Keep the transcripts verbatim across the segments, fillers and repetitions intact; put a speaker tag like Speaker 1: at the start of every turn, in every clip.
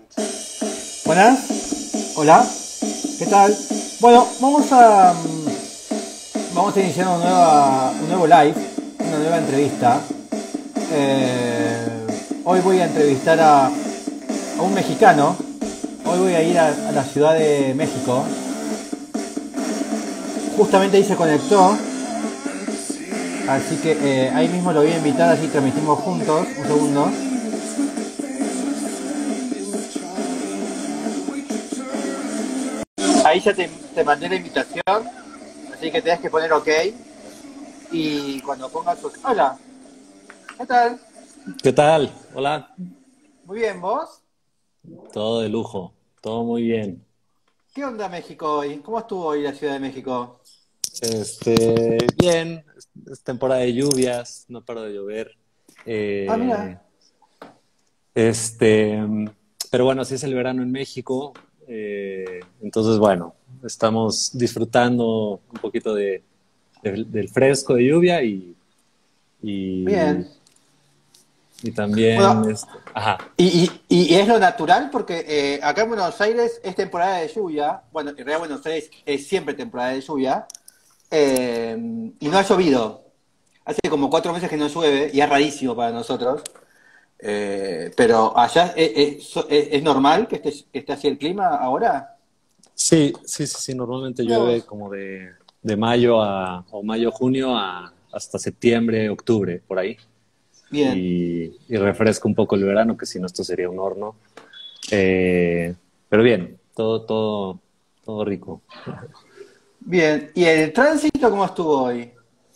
Speaker 1: Buenas, hola, ¿qué tal? Bueno, vamos a mm, vamos a iniciar una nueva, un nuevo live, una nueva entrevista. Eh, hoy voy a entrevistar a, a un mexicano. Hoy voy a ir a, a la Ciudad de México. Justamente ahí se conectó. Así que eh, ahí mismo lo voy a invitar, así transmitimos juntos. Un segundo. Ahí ya te, te mandé la invitación, así que tenés que poner OK. Y cuando pongas OK... Hola, ¿qué tal?
Speaker 2: ¿Qué tal? Hola.
Speaker 1: Muy bien, ¿vos?
Speaker 2: Todo de lujo, todo muy bien.
Speaker 1: ¿Qué onda México hoy? ¿Cómo estuvo hoy la Ciudad de México?
Speaker 2: Este, bien, es, es temporada de lluvias, no paro de llover.
Speaker 1: Ah,
Speaker 2: Eh,
Speaker 1: mira.
Speaker 2: este, pero bueno, así es el verano en México. Eh, entonces, bueno, estamos disfrutando un poquito de, de- del fresco de lluvia y, y,
Speaker 1: Bien.
Speaker 2: y también,
Speaker 1: Bueno,
Speaker 2: este, ajá,
Speaker 1: y, y- y es lo natural porque eh, acá en Buenos Aires es temporada de lluvia. Bueno, en realidad Buenos Aires es siempre temporada de lluvia. eh, y no ha llovido. Hace como cuatro meses que no llueve y es rarísimo para nosotros. Eh, pero allá es, es- es- es normal que esté, que esté así el clima ahora.
Speaker 2: sí, sí, sí, sí, normalmente
Speaker 1: Mira
Speaker 2: llueve
Speaker 1: vos.
Speaker 2: como de, de mayo a, o mayo, junio a hasta septiembre, octubre, por ahí.
Speaker 1: Bien,
Speaker 2: Y, y refresca un poco el verano, que si no esto sería un horno. Eh, pero bien, todo, todo, todo rico.
Speaker 1: bien. ¿Y el tránsito cómo estuvo hoy?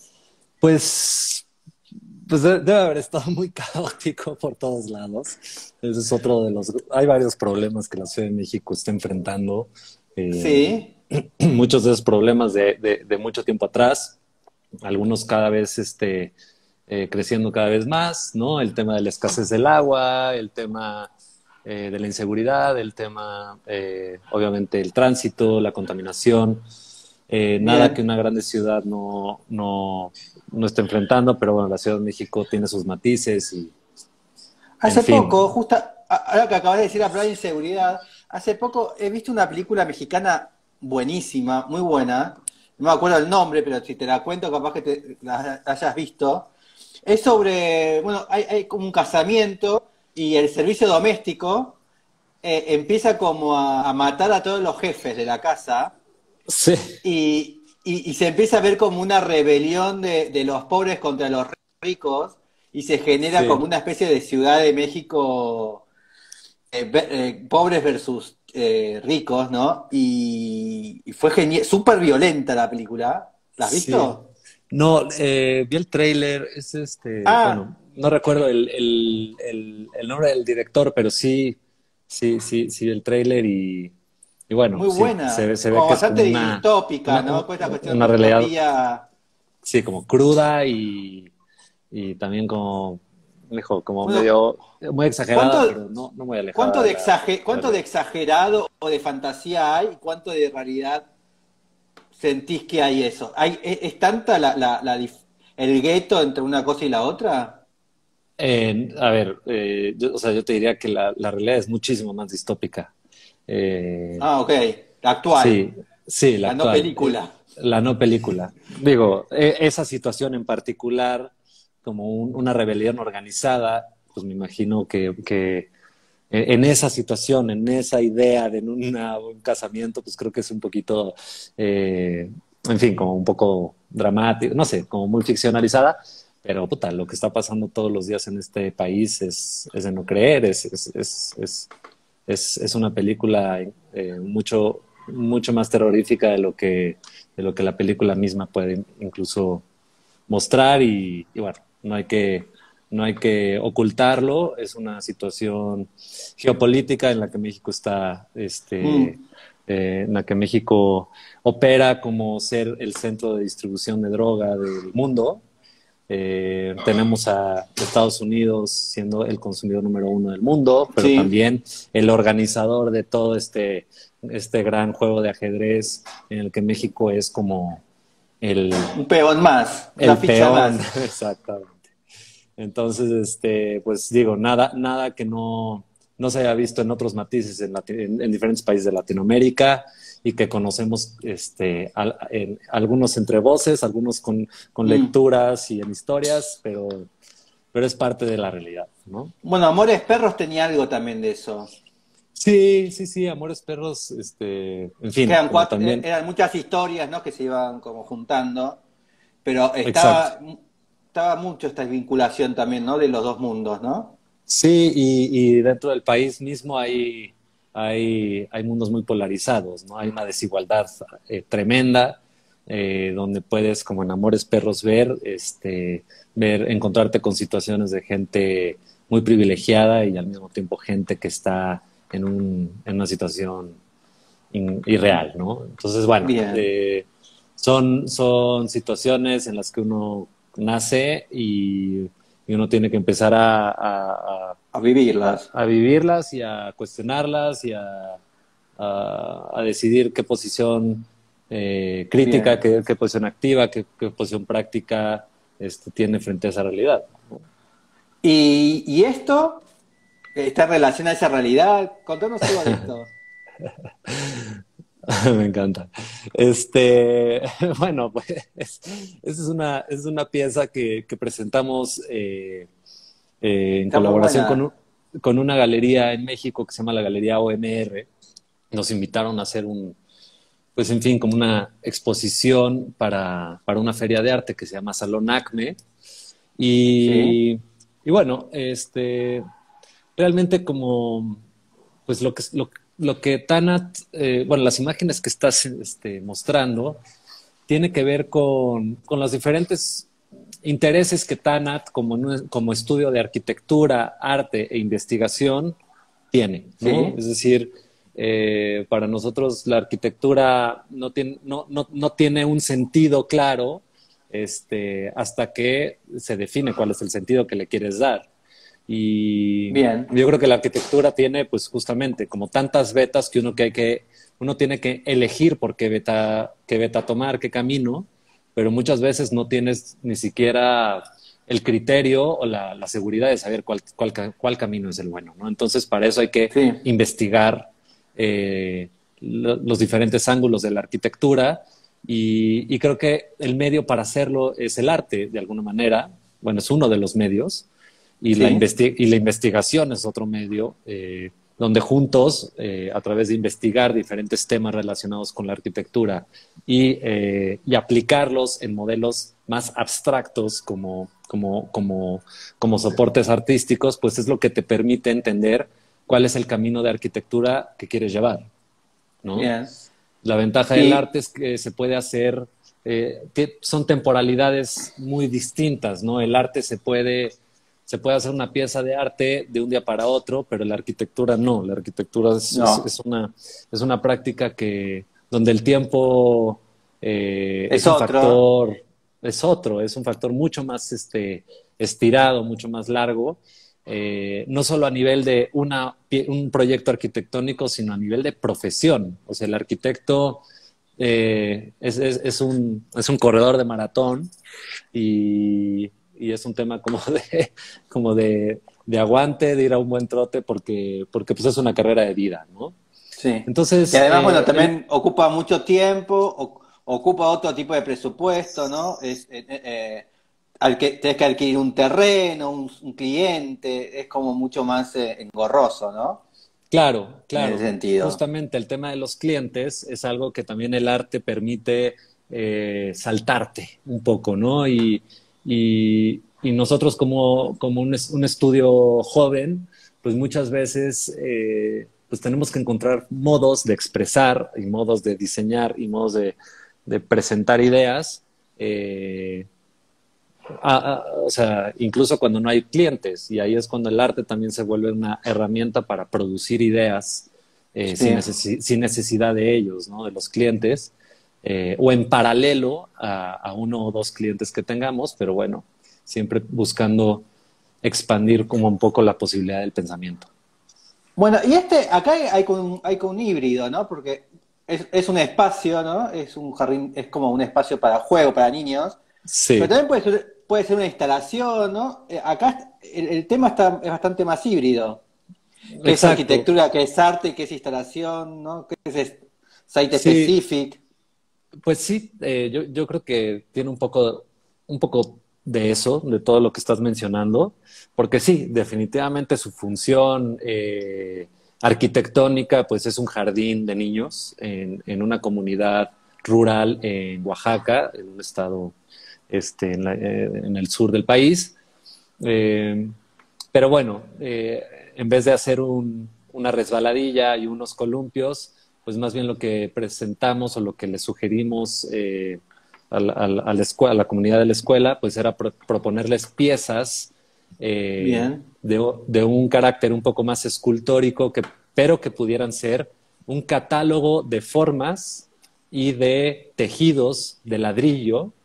Speaker 2: Pues, pues de- debe haber estado muy caótico por todos lados. Ese es otro de los... Hay varios problemas que la Ciudad de México está enfrentando. Eh,
Speaker 1: Sí,
Speaker 2: muchos de esos problemas de, de, de mucho tiempo atrás, algunos cada vez este, eh, creciendo cada vez más, ¿no? El tema de la escasez del agua, el tema eh, de la inseguridad, el tema, eh, obviamente, el tránsito, la contaminación, eh, nada que
Speaker 1: bien.
Speaker 2: una grande ciudad no, no, no esté enfrentando, pero bueno, la Ciudad de México tiene sus matices y, en
Speaker 1: Hace
Speaker 2: fin.
Speaker 1: poco, justo a- ahora que acabas de decir la palabra inseguridad, hace poco he visto una película mexicana buenísima, muy buena. No me acuerdo el nombre, pero si te la cuento, capaz que te la hayas visto. Es sobre, bueno, hay, hay como un casamiento y el servicio doméstico eh, empieza como a, a matar a todos los jefes de la casa
Speaker 2: Sí,
Speaker 1: y, y- y se empieza a ver como una rebelión de, de los pobres contra los ricos y se genera como
Speaker 2: sí.
Speaker 1: una especie de Ciudad de México eh, ve- eh, pobres versus eh, ricos, ¿no? Y, y fue genial, súper violenta la película. ¿La has
Speaker 2: Sí.
Speaker 1: visto?
Speaker 2: No, eh, vi el tráiler, es este,
Speaker 1: Ah,
Speaker 2: bueno, no recuerdo el, el, el, el nombre del director, pero sí, sí, sí, sí, el tráiler y, y bueno,
Speaker 1: muy
Speaker 2: sí, se ve,
Speaker 1: buena,
Speaker 2: se ve
Speaker 1: como
Speaker 2: que es
Speaker 1: bastante
Speaker 2: como una,
Speaker 1: distópica,
Speaker 2: una,
Speaker 1: ¿no?
Speaker 2: un-
Speaker 1: Con esta cuestión
Speaker 2: una realidad,
Speaker 1: distopía.
Speaker 2: sí, como cruda y, y también como, mejor, como
Speaker 1: Bueno,
Speaker 2: medio, muy exagerada, pero
Speaker 1: ¿cuánto,
Speaker 2: no, no muy
Speaker 1: cuánto
Speaker 2: alejada de
Speaker 1: de
Speaker 2: la
Speaker 1: exager- cuánto de
Speaker 2: realidad.
Speaker 1: exagerado o de fantasía hay y cuánto de realidad sentís que hay eso? ¿Hay, es, es tanta la, la- la dif- el gueto entre una cosa y la otra?
Speaker 2: Eh, a ver, eh, yo, o sea, yo te diría que la, la realidad es muchísimo más distópica. Eh,
Speaker 1: Ah, ok. La actual,
Speaker 2: sí, sí, la
Speaker 1: la no
Speaker 2: actual, eh,
Speaker 1: película.
Speaker 2: la no película. Digo, e- esa situación en particular, como un- una rebelión organizada, pues me imagino que, que en esa situación, en esa idea de una- un casamiento, pues creo que es un poquito, eh, en fin, como un poco dramático, no sé, como muy ficcionalizada, pero puta, lo que está pasando todos los días en este país es, es de no creer, es, es, es, es, es, es una película eh, mucho, mucho más terrorífica de lo que, de lo que la película misma puede incluso mostrar y, y bueno, no hay que, no hay que ocultarlo, es una situación geopolítica en la que México está, este,
Speaker 1: Mm,
Speaker 2: eh, en la que México opera como ser el centro de distribución de droga del mundo. Eh, tenemos a Estados Unidos siendo el consumidor número uno del mundo, pero
Speaker 1: sí.
Speaker 2: también el organizador de todo este, este gran juego de ajedrez en el que México es como el,
Speaker 1: Un peón más, una
Speaker 2: el
Speaker 1: ficha
Speaker 2: peón,
Speaker 1: más.
Speaker 2: exactamente. Entonces, este, pues digo, nada, nada que no, no se haya visto en otros matices en, en, en diferentes países de Latinoamérica y que conocemos este, al, en, algunos entre voces, algunos con, con
Speaker 1: Mm.
Speaker 2: lecturas y en historias, pero, pero es parte de la realidad, ¿no?
Speaker 1: Bueno, Amores Perros tenía algo también de eso.
Speaker 2: Sí, sí, sí, Amores Perros, este, en
Speaker 1: Que
Speaker 2: fin,
Speaker 1: eran
Speaker 2: como
Speaker 1: cuatro, eh,
Speaker 2: también,
Speaker 1: eran muchas historias, ¿no? Que se iban como juntando, pero
Speaker 2: exacto.
Speaker 1: estaba, estaba mucho esta vinculación también, ¿no? De los dos mundos, ¿no?
Speaker 2: Sí, y, y dentro del país mismo hay, hay, hay mundos muy polarizados, ¿no? Hay una desigualdad eh, tremenda, eh, donde puedes, como en Amores Perros, ver, este, ver, encontrarte con situaciones de gente muy privilegiada y al mismo tiempo gente que está en, un, en una situación in- irreal, ¿no? Entonces, bueno,
Speaker 1: Bien,
Speaker 2: eh, son, son situaciones en las que uno nace y, y uno tiene que empezar a, a-
Speaker 1: a
Speaker 2: a-
Speaker 1: vivirlas.
Speaker 2: a vivirlas y a cuestionarlas y a, a- a decidir qué posición eh, crítica,
Speaker 1: Bien.
Speaker 2: qué, qué posición activa, qué, qué posición práctica este, tiene frente a esa realidad.
Speaker 1: Y, y esto está en relación a esa realidad. Contanos algo de esto.
Speaker 2: Me encanta. Este, bueno, pues esa es una, es una pieza que, que presentamos eh, eh, en
Speaker 1: Está muy
Speaker 2: colaboración con,
Speaker 1: buena.
Speaker 2: un- con una galería en México que se llama la Galería O M R. Nos invitaron a hacer un, pues en fin, como una exposición para, para una feria de arte que se llama Salón Acme.
Speaker 1: Sí,
Speaker 2: Y, y bueno, este, realmente como pues lo que, lo, lo que Tanat, eh, bueno, las imágenes que estás este, mostrando, tiene que ver con, con los diferentes intereses que Tanat, como, nu- como estudio de arquitectura, arte e investigación, tiene, ¿no?
Speaker 1: sí,
Speaker 2: Es decir, eh, para nosotros la arquitectura no tiene, no, no, no tiene un sentido claro este, hasta que se define cuál es el sentido que le quieres dar. Y
Speaker 1: bien,
Speaker 2: yo creo que la arquitectura tiene, pues justamente, como tantas vetas que uno, que hay que, uno tiene que elegir por qué beta, qué beta tomar, qué camino, pero muchas veces no tienes ni siquiera el criterio o la, la seguridad de saber cuál, cuál, cuál, camino es el bueno, ¿no? Entonces, para eso hay que
Speaker 1: sí,
Speaker 2: investigar eh, lo, los diferentes ángulos de la arquitectura y, y creo que el medio para hacerlo es el arte, de alguna manera. Bueno, es uno de los medios y la,
Speaker 1: sí.
Speaker 2: investi y la investigación es otro medio eh, donde juntos, eh, a través de investigar diferentes temas relacionados con la arquitectura y, eh, y aplicarlos en modelos más abstractos como, como, como, como soportes artísticos, pues es lo que te permite entender cuál es el camino de arquitectura que quieres llevar, ¿no?
Speaker 1: Bien.
Speaker 2: La ventaja del
Speaker 1: Y
Speaker 2: arte es que se puede hacer, eh, son temporalidades muy distintas, ¿no? El arte se puede, se puede hacer una pieza de arte de un día para otro, pero la arquitectura no. La arquitectura es, es,
Speaker 1: no,
Speaker 2: es una, es una práctica que, donde el tiempo eh,
Speaker 1: es
Speaker 2: es un
Speaker 1: otro.
Speaker 2: factor, es otro, es un factor mucho más este, estirado, mucho más largo. Eh, no solo a nivel de una, un proyecto arquitectónico, sino a nivel de profesión. O sea, el arquitecto eh, es, es, es, un, es un corredor de maratón y, y es un tema como de, como de, de aguante, de ir a un buen trote, porque, porque pues es una carrera de vida, ¿no?
Speaker 1: Sí. Y
Speaker 2: Entonces,
Speaker 1: además, bueno,
Speaker 2: eh, el,
Speaker 1: también ocupa mucho tiempo, o- ocupa otro tipo de presupuesto, ¿no? Es, eh, eh, eh, al que tenés que adquirir un terreno, un, un cliente, es como mucho más eh, engorroso, ¿no?
Speaker 2: claro,
Speaker 1: En ese
Speaker 2: claro.
Speaker 1: sentido.
Speaker 2: Justamente el tema de los clientes es algo que también el arte permite eh, saltarte un poco, ¿no? Y, y, y nosotros como, como un, es- un estudio joven, pues muchas veces eh, pues tenemos que encontrar modos de expresar y modos de diseñar y modos de, de presentar ideas eh, a- a- o sea, incluso cuando no hay clientes, y ahí es cuando el arte también se vuelve una herramienta para producir ideas eh, sin,
Speaker 1: Sí.
Speaker 2: necesi sin necesidad de ellos, ¿no? De los clientes, eh, o en paralelo a, a uno o dos clientes que tengamos, pero bueno, siempre buscando expandir como un poco la posibilidad del pensamiento.
Speaker 1: Bueno, y este, acá hay, hay con, un- hay con un híbrido, ¿no? Porque es, es un espacio, ¿no? Es un jardín, es como un espacio para juego, para niños, pero
Speaker 2: Sí,
Speaker 1: también puede ser, puede ser una instalación, ¿no? Eh, acá el, el tema está, es bastante más híbrido. ¿Qué es
Speaker 2: Exacto.
Speaker 1: arquitectura? ¿Qué es arte? ¿Qué es instalación? ¿No? ¿Qué es es- site
Speaker 2: Sí,
Speaker 1: specific?
Speaker 2: pues sí, eh, yo, yo creo que tiene un poco, un poco de eso, de todo lo que estás mencionando, porque sí, definitivamente su función eh, arquitectónica, pues es un jardín de niños en, en una comunidad rural en Oaxaca, en un estado este, en, la- eh, en el sur del país. Eh, pero bueno, eh, en vez de hacer un- una resbaladilla y unos columpios, pues más bien lo que presentamos o lo que le sugerimos eh, a, la, a la- a la escuela, a la comunidad de la escuela, pues era pro- proponerles piezas eh,
Speaker 1: Bien.
Speaker 2: de, de un carácter un poco más escultórico, que, pero que pudieran ser un catálogo de formas y de tejidos de ladrillo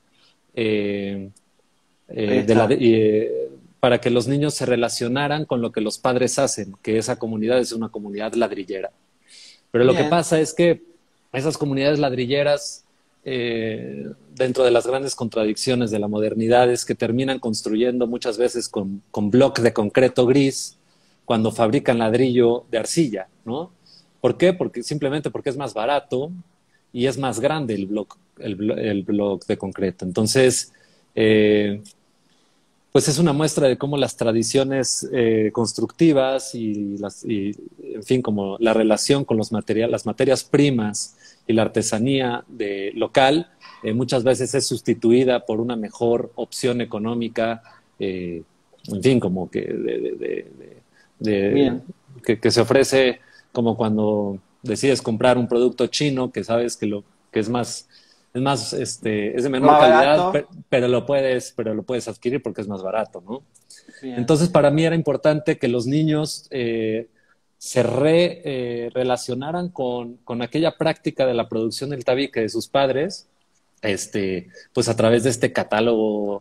Speaker 2: eh,
Speaker 1: Ahí
Speaker 2: eh, de la,
Speaker 1: está.
Speaker 2: eh, para que los niños se relacionaran con lo que los padres hacen, que esa comunidad es una comunidad ladrillera. Pero lo que
Speaker 1: Bien.
Speaker 2: pasa es que esas comunidades ladrilleras, eh, dentro de las grandes contradicciones de la modernidad, es que terminan construyendo muchas veces con, con bloque de concreto gris cuando fabrican ladrillo de arcilla, ¿no? ¿Por qué? Porque simplemente porque es más barato y es más grande el bloque el, blo el bloque de concreto. Entonces, eh, pues es una muestra de cómo las tradiciones eh, constructivas y, las, y, en fin, como la relación con los materiales, las materias primas y la artesanía de, local, eh, muchas veces es sustituida por una mejor opción económica, eh, en fin, como que, de, de, de, de,
Speaker 1: Bien.
Speaker 2: que, que se ofrece como cuando decides comprar un producto chino que sabes que, lo, que es más es más, este, es de menor
Speaker 1: Más
Speaker 2: calidad,
Speaker 1: barato.
Speaker 2: pero lo puedes, pero lo puedes adquirir porque es más barato, ¿no?
Speaker 1: Bien.
Speaker 2: Entonces, para mí era importante que los niños eh, se re, eh, relacionaran con, con aquella práctica de la producción del tabique de sus padres, este, pues a través de este catálogo,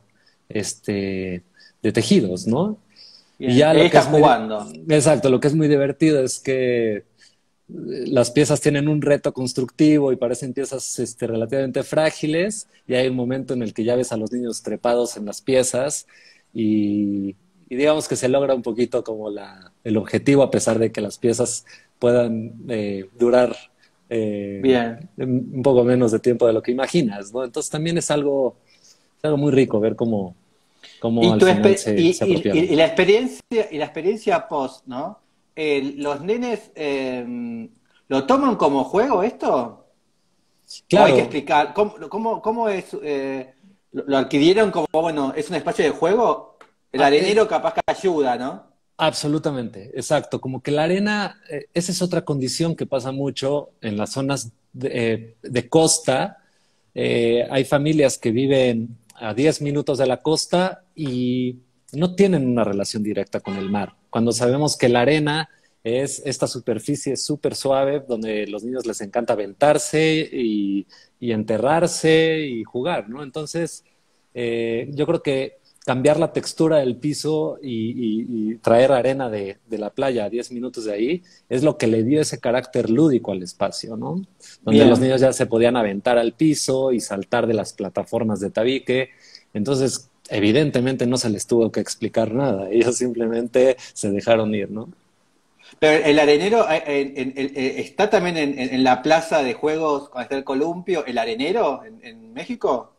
Speaker 2: este, de tejidos, ¿no? Y
Speaker 1: Bien.
Speaker 2: ya
Speaker 1: Ahí
Speaker 2: lo que
Speaker 1: está
Speaker 2: es muy,
Speaker 1: jugando.
Speaker 2: exacto, lo que es muy divertido es que las piezas tienen un reto constructivo y parecen piezas este, relativamente frágiles y hay un momento en el que ya ves a los niños trepados en las piezas y, y digamos que se logra un poquito como la, el objetivo a pesar de que las piezas puedan eh, durar eh,
Speaker 1: Bien.
Speaker 2: un poco menos de tiempo de lo que imaginas, ¿no? Entonces también es algo, es algo muy rico ver cómo, cómo
Speaker 1: Y
Speaker 2: al
Speaker 1: tu
Speaker 2: final
Speaker 1: espe-
Speaker 2: se, se
Speaker 1: y, y-
Speaker 2: apropiaron.
Speaker 1: y la experiencia y la experiencia post, ¿no? Eh, ¿los nenes eh, lo toman como juego esto? ¿O hay que
Speaker 2: Claro,
Speaker 1: explicar? ¿Cómo, cómo, cómo es? Eh, lo, lo adquirieron como, bueno, es un espacio de juego? El
Speaker 2: ah, eh,
Speaker 1: arenero capaz que ayuda, ¿no?
Speaker 2: absolutamente, exacto. Como que la arena, eh, esa es otra condición que pasa mucho en las zonas de, eh, de costa. Eh, hay familias que viven a diez minutos de la costa y no tienen una relación directa con el mar. Cuando sabemos que la arena es esta superficie súper suave donde los niños les encanta aventarse y, y enterrarse y jugar, ¿no? Entonces, eh, yo creo que cambiar la textura del piso y, y- y traer arena de, de la playa a diez minutos de ahí es lo que le dio ese carácter lúdico al espacio, ¿no? Donde los
Speaker 1: Bien.
Speaker 2: niños ya se podían aventar al piso y saltar de las plataformas de tabique. Entonces, evidentemente no se les tuvo que explicar nada, ellos simplemente se dejaron ir, ¿no?
Speaker 1: Pero el arenero eh, en- en- en- eh, está también en, en- en la plaza de juegos cuando está el columpio, el arenero en, en México.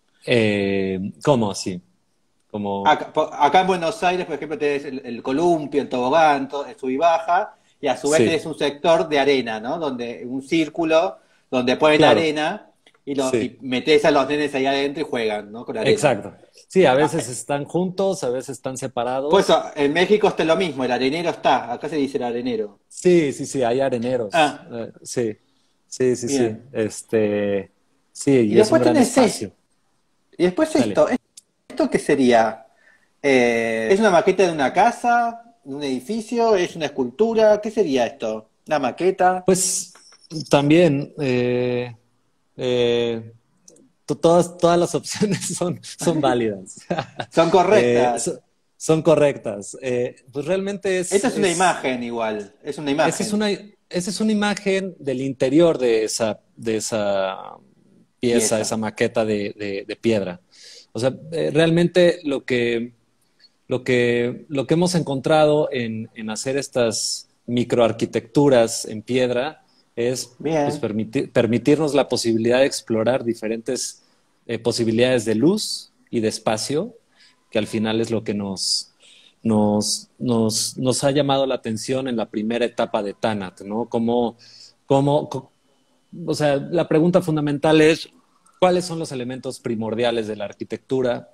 Speaker 2: Eh, ¿cómo así? Como,
Speaker 1: Acá, po- acá en Buenos Aires, por ejemplo, tenés el, el columpio, el tobogán, todo, el sub y baja, y a su vez
Speaker 2: sí,
Speaker 1: tenés un sector de arena, ¿no? Donde un círculo donde ponen
Speaker 2: claro,
Speaker 1: arena y, lo,
Speaker 2: sí.
Speaker 1: y metés a los nenes ahí adentro y juegan, ¿no? Con arena.
Speaker 2: Exacto. Sí, a
Speaker 1: Ah,
Speaker 2: veces
Speaker 1: eh,
Speaker 2: están juntos, a veces están
Speaker 1: pues
Speaker 2: separados.
Speaker 1: ah, en México está lo mismo, el arenero está, acá se dice el arenero.
Speaker 2: Sí, sí, sí, hay areneros.
Speaker 1: Ah,
Speaker 2: Eh, sí, sí, sí, sí.
Speaker 1: bien.
Speaker 2: Este, sí,
Speaker 1: Y
Speaker 2: y es un
Speaker 1: después
Speaker 2: gran
Speaker 1: tenés esto,
Speaker 2: espacio.
Speaker 1: y después
Speaker 2: Dale.
Speaker 1: esto, ¿esto qué sería? Eh, ¿es una maqueta de una casa, de un edificio? ¿Es una escultura? ¿Qué sería esto? ¿Una maqueta?
Speaker 2: Pues también eh, eh, to- todas, todas las opciones son, son válidas.
Speaker 1: Son
Speaker 2: Eh,
Speaker 1: correctas.
Speaker 2: so- son correctas. Eh, pues realmente es,
Speaker 1: Esta es una
Speaker 2: es,
Speaker 1: imagen igual, es una
Speaker 2: esa es
Speaker 1: imagen.
Speaker 2: una, esa es una imagen del interior de esa, de esa pieza, esa
Speaker 1: Pieza.
Speaker 2: maqueta de, de- de piedra. O sea, eh, realmente lo que, lo que, lo que hemos encontrado en, en hacer estas microarquitecturas en piedra es pues, permitir, permitirnos la posibilidad de explorar diferentes eh, posibilidades de luz y de espacio, que al final es lo que nos, nos, nos, nos ha llamado la atención en la primera etapa de Tanat, ¿no? Cómo, cómo, o sea, la pregunta fundamental es, ¿cuáles son los elementos primordiales de la arquitectura?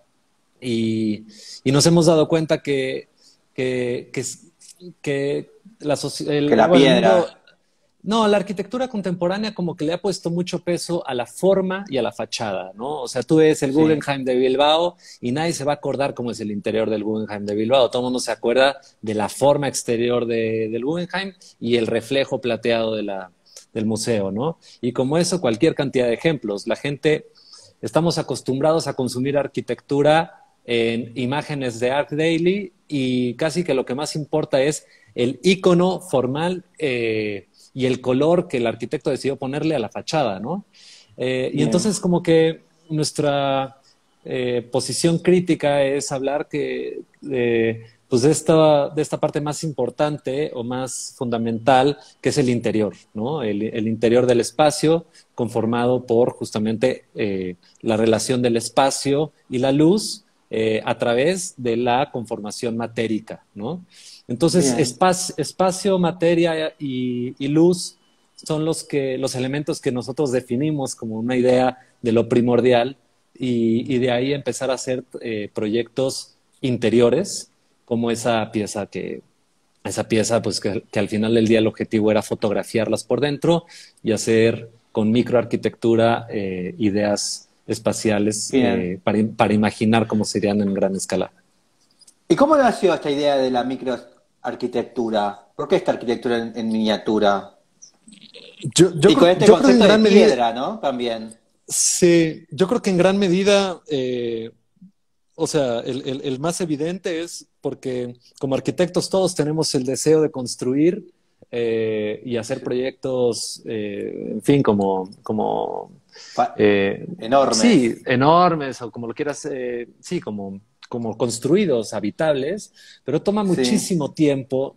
Speaker 2: Y, y nos hemos dado cuenta que, que, que, que la, el,
Speaker 1: que la
Speaker 2: bueno,
Speaker 1: piedra...
Speaker 2: El mundo, no, la arquitectura contemporánea como que le ha puesto mucho peso a la forma y a la fachada, ¿no? O sea, tú ves el
Speaker 1: Sí.
Speaker 2: Guggenheim de Bilbao y nadie se va a acordar cómo es el interior del Guggenheim de Bilbao. Todo el mundo se acuerda de la forma exterior de, del Guggenheim y el reflejo plateado de la, del museo, ¿no? Y como eso, cualquier cantidad de ejemplos. La gente, estamos acostumbrados a consumir arquitectura en imágenes de Art Daily y casi que lo que más importa es el icono formal eh, y el color que el arquitecto decidió ponerle a la fachada, ¿no? Eh, y entonces como que nuestra eh, posición crítica es hablar que, eh, pues de esta, de esta parte más importante o más fundamental, que es el interior, ¿no? El, el interior del espacio conformado por justamente eh, la relación del espacio y la luz eh, a través de la conformación matérica, ¿no? Entonces, espacio, espacio, materia y, y luz son los, que, los elementos que nosotros definimos como una idea de lo primordial y, y de ahí empezar a hacer eh, proyectos interiores, como esa pieza que, esa pieza pues que, que al final del día el objetivo era fotografiarlas por dentro y hacer con microarquitectura eh, ideas espaciales eh, para, para imaginar cómo serían en gran escala.
Speaker 1: ¿Y cómo nació esta idea de la microarquitectura? ¿Por qué esta arquitectura en, en miniatura?
Speaker 2: Yo, yo
Speaker 1: y con
Speaker 2: creo,
Speaker 1: este
Speaker 2: yo
Speaker 1: concepto
Speaker 2: creo en
Speaker 1: de
Speaker 2: gran
Speaker 1: piedra,
Speaker 2: medida,
Speaker 1: ¿no? También.
Speaker 2: Sí, yo creo que en gran medida, eh, o sea, el, el, el más evidente es porque como arquitectos todos tenemos el deseo de construir eh, y hacer proyectos, eh, en fin, como, como eh,
Speaker 1: enormes.
Speaker 2: Sí, enormes, o como lo quieras, eh, sí, como, como construidos, habitables, pero toma muchísimo sí. tiempo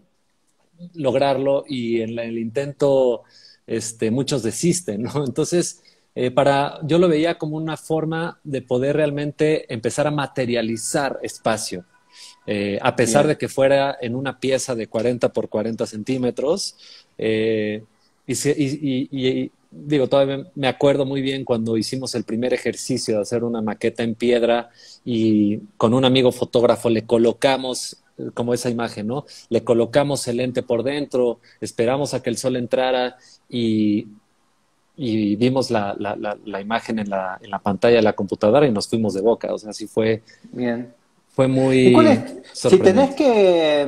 Speaker 2: lograrlo y en la, el intento este, muchos desisten, ¿no? Entonces, eh, para, yo lo veía como una forma de poder realmente empezar a materializar espacio. Eh, a pesar Bien. de que fuera en una pieza de cuarenta por cuarenta centímetros, eh, y, y, y, y digo, todavía me acuerdo muy bien cuando hicimos el primer ejercicio de hacer una maqueta en piedra y con un amigo fotógrafo le colocamos como esa imagen, ¿no? Le colocamos el lente por dentro, esperamos a que el sol entrara y, y vimos la, la, la, la imagen en la, en la pantalla de la computadora y nos fuimos de boca. O sea, así fue,
Speaker 1: Bien.
Speaker 2: fue muy
Speaker 1: ¿Y cuál es, si tenés que,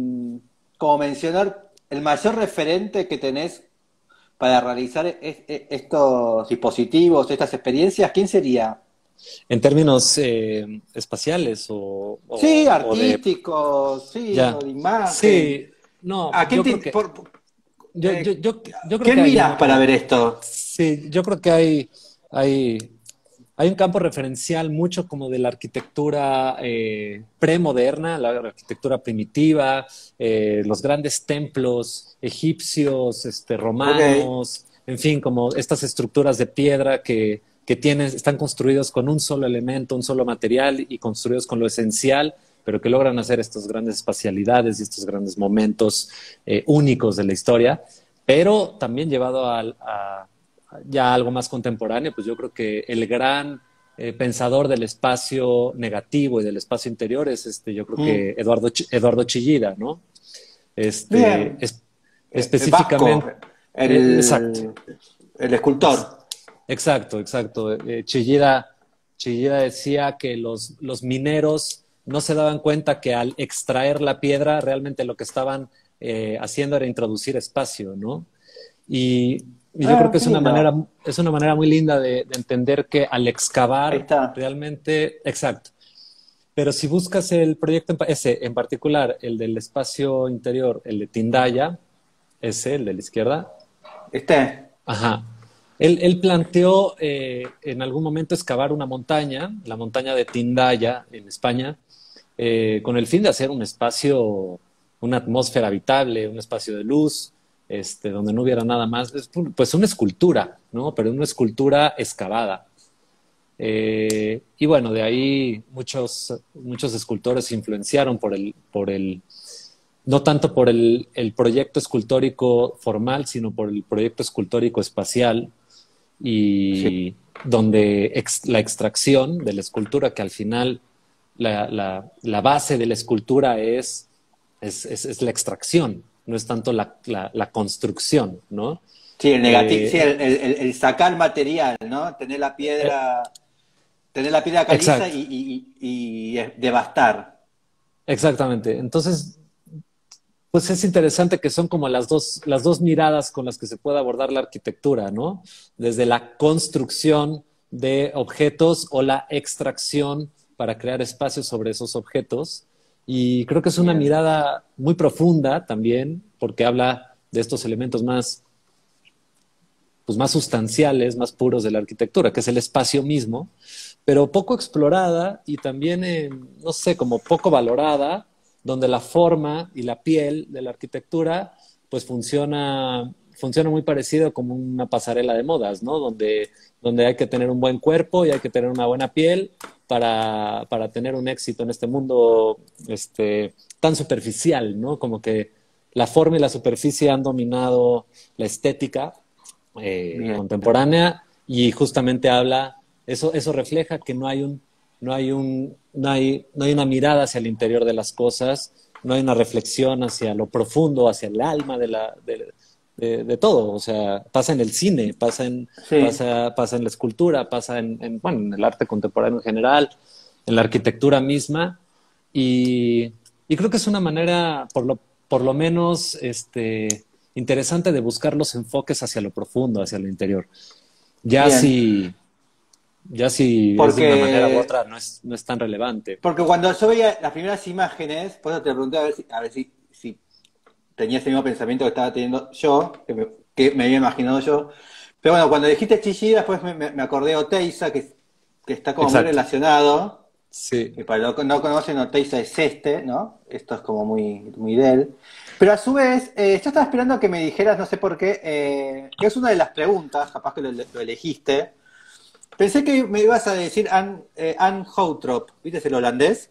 Speaker 1: como mencionar, el mayor referente que tenés para realizar es, es, estos dispositivos, estas experiencias, ¿quién sería?
Speaker 2: En términos eh, espaciales o, o...
Speaker 1: Sí, artísticos, o de, sí,
Speaker 2: ya.
Speaker 1: o de imagen.
Speaker 2: Sí, no,
Speaker 1: ¿A quién
Speaker 2: yo
Speaker 1: te,
Speaker 2: creo que...
Speaker 1: por, por,
Speaker 2: yo,
Speaker 1: eh,
Speaker 2: yo, yo, yo creo
Speaker 1: ¿Quién
Speaker 2: que hay
Speaker 1: miras
Speaker 2: un,
Speaker 1: para ver esto?
Speaker 2: Sí, yo creo que hay, hay, hay un campo referencial mucho como de la arquitectura eh, premoderna, la arquitectura primitiva, eh, los grandes templos egipcios, este, romanos, okay. En fin, como estas estructuras de piedra que, que tienen, están construidos con un solo elemento, un solo material y construidos con lo esencial, pero que logran hacer estas grandes espacialidades y estos grandes momentos eh, únicos de la historia, pero también llevado a, a ya algo más contemporáneo, pues yo creo que el gran eh, pensador del espacio negativo y del espacio interior es este, yo creo mm. que Eduardo, Ch Eduardo Chillida, ¿no? Este, es, específicamente.
Speaker 1: El, Vasco, el,
Speaker 2: eh, exacto.
Speaker 1: El escultor.
Speaker 2: Exacto, exacto. Eh, Chillida, Chillida decía que los, los mineros no se daban cuenta que al extraer la piedra realmente lo que estaban eh, haciendo era introducir espacio, ¿no? Y Y yo ah, creo que es una, manera, es una manera muy linda de, de entender que al excavar realmente, exacto. Pero si buscas el proyecto, ese en particular, el del espacio interior, el de Tindaya, ese, el de la izquierda.
Speaker 1: Este.
Speaker 2: Ajá. Él, él planteó eh, en algún momento excavar una montaña, la montaña de Tindaya en España, eh, con el fin de hacer un espacio una atmósfera habitable, un espacio de luz, este, donde no hubiera nada más. Es, pues una escultura, ¿no? Pero una escultura excavada. Eh, y bueno, de ahí muchos, muchos escultores se influenciaron por el, por el, no tanto por el, el proyecto escultórico formal, sino por el proyecto escultórico espacial, y
Speaker 1: Sí,
Speaker 2: donde ex, la extracción de la escultura, que al final la, la, la base de la escultura es, es, es, es la extracción, no es tanto la, la, la construcción, ¿no?
Speaker 1: sí, el negativo, sí,
Speaker 2: Eh,
Speaker 1: el, el- el sacar material, ¿no? Tener la
Speaker 2: eh,
Speaker 1: piedra, tener la piedra caliza
Speaker 2: exacto,
Speaker 1: y, y- y- y devastar.
Speaker 2: exactamente. Entonces, pues es interesante que son como las dos, las dos miradas con las que se puede abordar la arquitectura, ¿no? Desde la construcción de objetos o la extracción para crear espacios sobre esos objetos. Y creo que es una
Speaker 1: Bien,
Speaker 2: mirada muy profunda también, porque habla de estos elementos más, pues más sustanciales, más puros de la arquitectura, que es el espacio mismo, pero poco explorada y también, eh, no sé, como poco valorada, donde la forma y la piel de la arquitectura pues funciona, funciona muy parecido como una pasarela de modas, ¿no? Donde, donde hay que tener un buen cuerpo y hay que tener una buena piel para, para tener un éxito en este mundo este, tan superficial, ¿no? Como que la forma y la superficie han dominado la estética eh,
Speaker 1: bien.
Speaker 2: contemporánea, y justamente habla, eso, eso refleja que no hay un, no hay un, no hay, no hay una mirada hacia el interior de las cosas, no hay una reflexión hacia lo profundo, hacia el alma de la, de, de, de todo. O sea, pasa en el cine, pasa en,
Speaker 1: Sí,
Speaker 2: pasa, pasa en la escultura, pasa en, en, bueno, en el arte contemporáneo en general, en la arquitectura misma, y, y creo que es una manera, por lo, por lo menos, este, interesante de buscar los enfoques hacia lo profundo, hacia lo interior. Ya
Speaker 1: bien.
Speaker 2: si, ya si es de una manera u
Speaker 1: Porque,
Speaker 2: otra, no es, no es tan relevante.
Speaker 1: porque cuando yo veía las primeras imágenes, por eso te pregunté a ver si, a ver si, si tenías el mismo pensamiento que estaba teniendo yo, que me, que me había imaginado yo. Pero bueno, cuando dijiste Chillida, después me, me- me acordé de Oteiza, que, que está como muy
Speaker 2: Exacto.
Speaker 1: relacionado.
Speaker 2: Sí,
Speaker 1: Que para los que no conocen, Oteiza es este, ¿no? Esto es como muy, muy de él. Pero a su vez, eh, yo estaba esperando a que me dijeras, no sé por qué, eh, que es una de las preguntas, capaz que lo, lo elegiste. Pensé que me ibas a decir Anne, eh, Anne Houthrop, ¿viste? Es el holandés.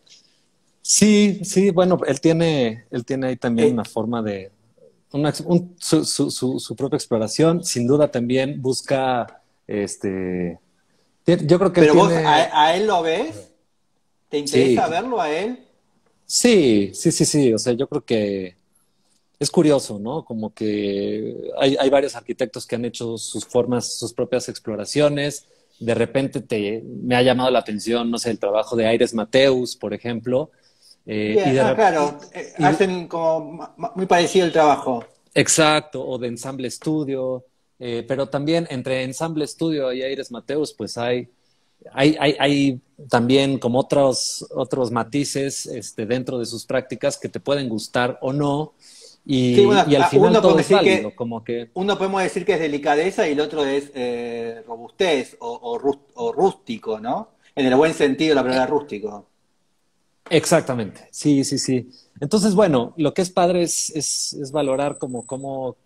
Speaker 2: sí, sí, bueno, él tiene, él tiene ahí también
Speaker 1: Eh,
Speaker 2: una forma de, una, un- su, su, su, su propia exploración. Sin duda también busca, este, tie- yo creo que él
Speaker 1: pero vos
Speaker 2: tiene,
Speaker 1: a, a él lo ves, ¿te interesa
Speaker 2: sí,
Speaker 1: verlo a él?
Speaker 2: sí, sí, sí, sí, o sea, yo creo que es curioso, ¿no? Como que hay, hay varios arquitectos que han hecho sus formas, sus propias exploraciones. De repente te, me ha llamado la atención, no sé, el trabajo de Aires Mateus, por ejemplo. Eh, y
Speaker 1: Bien,
Speaker 2: de
Speaker 1: ah,
Speaker 2: rep-
Speaker 1: claro, eh,
Speaker 2: y, y-
Speaker 1: hacen como ma- ma- muy parecido el trabajo.
Speaker 2: exacto, o de Ensamble Studio. Eh, pero también entre Ensamble Studio y Aires Mateus, pues hay, hay, hay, hay también como otros, otros matices este, dentro de sus prácticas que te pueden gustar o no.
Speaker 1: Sí, bueno,
Speaker 2: Y, y al
Speaker 1: a-
Speaker 2: final
Speaker 1: uno
Speaker 2: todo
Speaker 1: podemos
Speaker 2: es
Speaker 1: decir
Speaker 2: válido,
Speaker 1: que
Speaker 2: como que
Speaker 1: uno podemos decir que es delicadeza y el otro es eh, robustez o, o rús- o rústico, ¿no? En el buen sentido de la palabra rústico.
Speaker 2: exactamente, sí, sí, sí. Entonces, bueno, lo que es padre es, es, es valorar como, como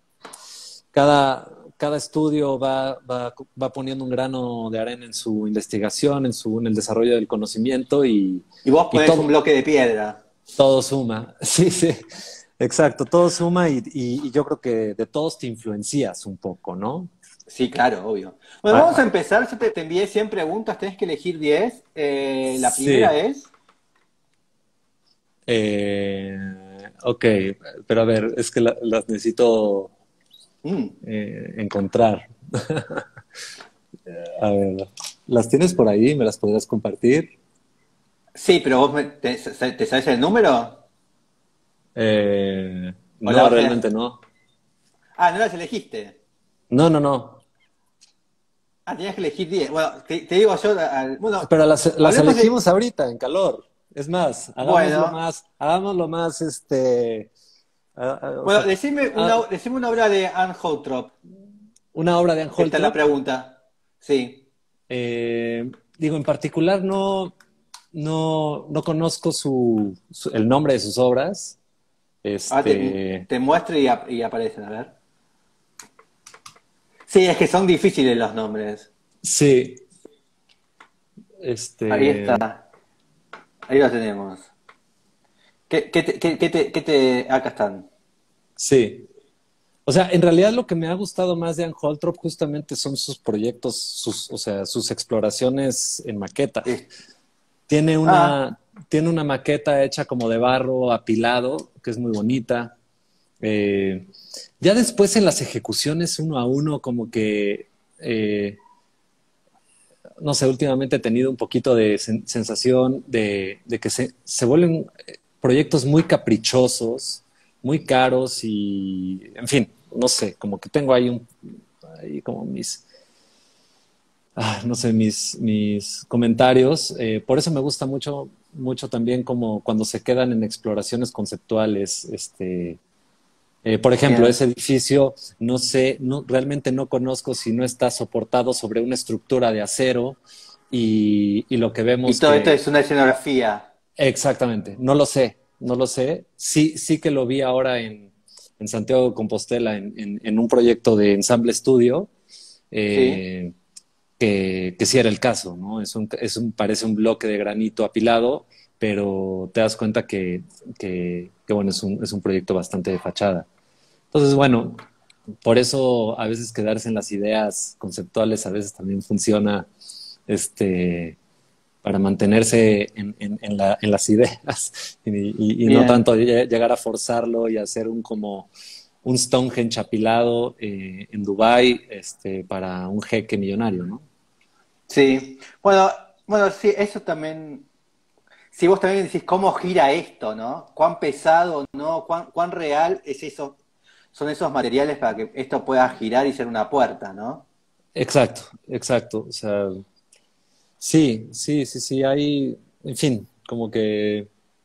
Speaker 2: cada, cada estudio va, va, va poniendo un grano de arena en su investigación, en, su, en el desarrollo del conocimiento, y,
Speaker 1: Y vos
Speaker 2: y
Speaker 1: ponés un
Speaker 2: todo,
Speaker 1: bloque de piedra.
Speaker 2: todo suma. Sí, sí, exacto, todo suma, y, y, y yo creo que de todos te influencias un poco, ¿no?
Speaker 1: Sí, claro, obvio. Bueno,
Speaker 2: Ah,
Speaker 1: vamos a
Speaker 2: ah,
Speaker 1: empezar. Yo te, te envié cien preguntas, tenés que elegir diez. Eh, la primera
Speaker 2: sí.
Speaker 1: es...
Speaker 2: Eh, ok, pero a ver, es que la- las necesito
Speaker 1: mm,
Speaker 2: eh, encontrar. A ver, ¿las tienes por ahí? ¿Me las podrías compartir?
Speaker 1: sí, pero vos me- te, te sabes el número
Speaker 2: Eh,
Speaker 1: o la
Speaker 2: no,
Speaker 1: vas a...
Speaker 2: realmente no.
Speaker 1: Ah, no las elegiste.
Speaker 2: No, no, no.
Speaker 1: Ah, tenías que elegir diez. Bueno, te, te digo yo... al- bueno,
Speaker 2: Pero las, las
Speaker 1: hablemos de...
Speaker 2: elegimos ahorita, en calor. Es más, hagámoslo
Speaker 1: Bueno,
Speaker 2: más, hagámoslo más, este, ah, ah, o
Speaker 1: bueno,
Speaker 2: sea,
Speaker 1: decime
Speaker 2: ah,
Speaker 1: una, decime una obra de Anne Houthrop,
Speaker 2: una obra de
Speaker 1: que está en la
Speaker 2: Anholtrop.
Speaker 1: pregunta. Sí.
Speaker 2: Eh, digo, en particular no, no, no conozco su, su- el nombre de sus obras.
Speaker 1: Ah, te,
Speaker 2: Este,
Speaker 1: te muestro y, ap- y aparecen, a ver. Sí, es que son difíciles los nombres.
Speaker 2: sí,
Speaker 1: Ahí
Speaker 2: este,
Speaker 1: está, ahí lo tenemos. ¿Qué, qué te, qué- qué te- qué te- Acá están.
Speaker 2: sí. O sea, en realidad lo que me ha gustado más de Ann Holtrop justamente son sus proyectos, sus, o sea, sus exploraciones en maqueta.
Speaker 1: Es-
Speaker 2: Tiene
Speaker 1: ah,
Speaker 2: una, tiene una maqueta hecha como de barro apilado, que es muy bonita. Eh, ya después en las ejecuciones uno a uno, como que, eh, no sé, últimamente he tenido un poquito de sen- sensación de, de que se, se vuelven eh, proyectos muy caprichosos, muy caros y, en fin, no sé, como que tengo ahí un, ahí como mis, ah, no sé, mis, mis comentarios. Eh, por eso me gusta mucho, mucho también como cuando se quedan en exploraciones conceptuales. Este, eh, por ejemplo,
Speaker 1: bien.
Speaker 2: ese edificio, no sé, no, realmente no conozco si no está soportado sobre una estructura de acero y, y lo que
Speaker 1: Y
Speaker 2: vemos
Speaker 1: todo esto
Speaker 2: que,
Speaker 1: es una escenografía.
Speaker 2: exactamente, no lo sé, no lo sé. Sí, sí que lo vi ahora en, en Santiago de Compostela en, en, en un proyecto de ensamble estudio.
Speaker 1: ¿Sí?
Speaker 2: Eh, que, que sí era el caso, ¿no? Es un, es un, parece un bloque de granito apilado, pero te das cuenta que, que, que bueno, es un, es un proyecto bastante de fachada. Entonces, bueno, por eso a veces quedarse en las ideas conceptuales a veces también funciona este, para mantenerse en, en, en, la, en las ideas y, y, y, no
Speaker 1: Bien.
Speaker 2: tanto llegar a forzarlo y hacer un como un Stonehenge apilado eh, en Dubái este, para un jeque millonario, ¿no?
Speaker 1: Sí. Bueno, bueno, sí, eso también. Si vos también decís cómo gira esto, ¿no? Cuán pesado, ¿no? Cuán, cuán real es eso, son esos materiales para que esto pueda girar y ser una puerta, ¿no?
Speaker 2: Exacto, exacto. O sea, sí, sí, sí, sí, hay, en fin, como que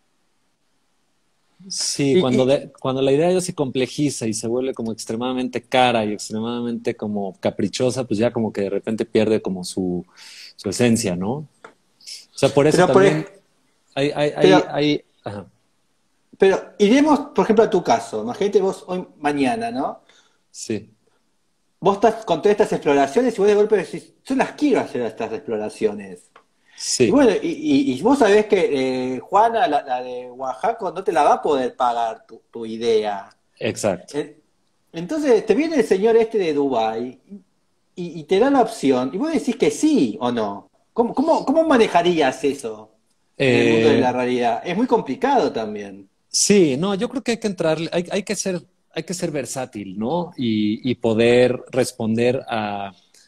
Speaker 2: sí,
Speaker 1: Y,
Speaker 2: cuando,
Speaker 1: y-
Speaker 2: de- cuando la idea ya se complejiza y se vuelve como extremadamente cara y extremadamente como caprichosa, pues ya como que de repente pierde como su, su esencia, ¿no? O sea, por eso
Speaker 1: pero por
Speaker 2: también
Speaker 1: ej-
Speaker 2: hay, hay,
Speaker 1: pero,
Speaker 2: hay, hay, ajá,
Speaker 1: pero iremos, por ejemplo, a tu caso. Imagínate vos hoy, mañana, ¿no?
Speaker 2: sí,
Speaker 1: Vos estás con todas estas exploraciones y vos de golpe decís, yo las quiero hacer estas exploraciones. Y
Speaker 2: sí,
Speaker 1: bueno, y, y- y vos sabés que eh, Juana, la, la de Oaxaca, no te la va a poder pagar tu, tu idea.
Speaker 2: exacto.
Speaker 1: Eh, Entonces te viene el señor este de Dubái y, y te da la opción, y vos decís que sí o no. ¿Cómo, cómo, cómo manejarías eso en el mundo de la
Speaker 2: Eh,
Speaker 1: realidad? Es muy complicado también.
Speaker 2: Sí, no, yo creo que hay que entrar, hay, hay que ser, hay que ser versátil, ¿no? Y, y poder responder a,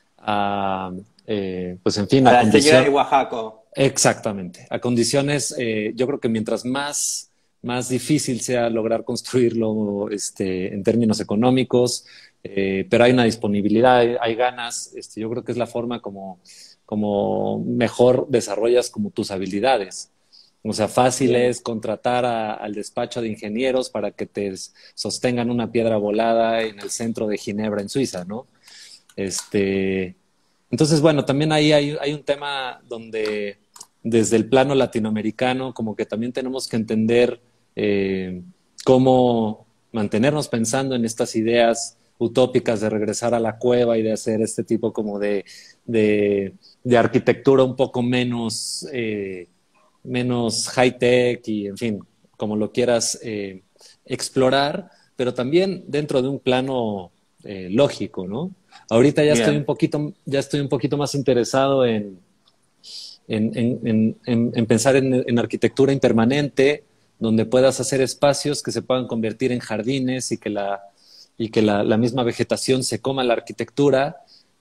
Speaker 2: a, eh, pues en fin,
Speaker 1: A
Speaker 2: a
Speaker 1: la señora
Speaker 2: condición,
Speaker 1: de Oaxaca.
Speaker 2: exactamente, a condiciones, eh, yo creo que mientras más, más difícil sea lograr construirlo, este, en términos económicos, eh, pero hay una disponibilidad, hay, hay ganas, este, yo creo que es la forma como, como mejor desarrollas como tus habilidades. O sea, fácil
Speaker 1: Bien.
Speaker 2: es contratar a- al despacho de ingenieros para que te s- sostengan una piedra volada en el centro de Ginebra, en Suiza, ¿no? Este, entonces, bueno, también ahí hay, hay un tema donde desde el plano latinoamericano, como que también tenemos que entender eh, cómo mantenernos pensando en estas ideas utópicas de regresar a la cueva y de hacer este tipo como de, de, de arquitectura un poco menos, eh, menos high-tech y, en fin, como lo quieras eh, explorar, pero también dentro de un plano eh, lógico, ¿no? Ahorita ya estoy un
Speaker 1: Bien.
Speaker 2: poquito, ya estoy un poquito más interesado en, en, en, en, en pensar en, en, arquitectura impermanente, donde puedas hacer espacios que se puedan convertir en jardines y que la, y que la, la misma vegetación se coma la arquitectura.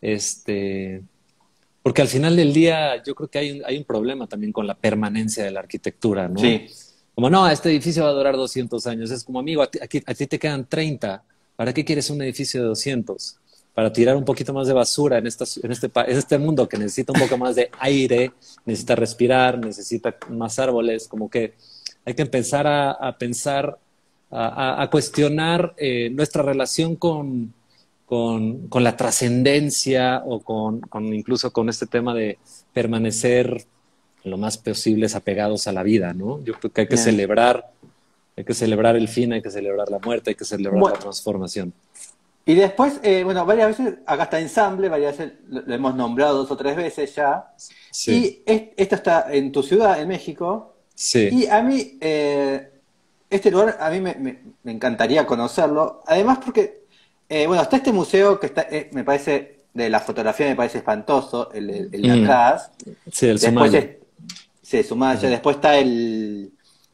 Speaker 2: Este, porque al final del día yo creo que hay un, hay un problema también con la permanencia de la arquitectura, ¿no?
Speaker 1: Sí.
Speaker 2: Como, no, este edificio va a durar doscientos años. Es como, amigo, a ti, a ti, a ti te quedan treinta. ¿Para qué quieres un edificio de doscientos? Para tirar un poquito más de basura en, esta, en, este, en este mundo que necesita un poco más de aire, necesita respirar, necesita más árboles. Como que hay que empezar a, a pensar, a, a, a cuestionar eh, nuestra relación con, con, con la trascendencia o con, con incluso con este tema de permanecer lo más posibles apegados a la vida, ¿no? Yo creo que hay que
Speaker 1: Bien.
Speaker 2: celebrar Hay que celebrar el fin, hay que celebrar la muerte, hay que celebrar
Speaker 1: Bueno,
Speaker 2: la transformación.
Speaker 1: y después, eh, bueno, varias veces, acá está Ensamble, varias veces lo, lo hemos nombrado dos o tres veces ya.
Speaker 2: Sí,
Speaker 1: Y es- esto está en tu ciudad, en México.
Speaker 2: sí.
Speaker 1: Y a mí, eh, este lugar, a mí me, me- me encantaría conocerlo. Además, porque, eh, bueno, está este museo que está, eh, me parece, de la fotografía me parece espantoso, el, de el de
Speaker 2: Mm,
Speaker 1: atrás.
Speaker 2: sí, el
Speaker 1: Después
Speaker 2: Sumaya.
Speaker 1: es, sí, Sumaya.
Speaker 2: Ujú.
Speaker 1: Después está el,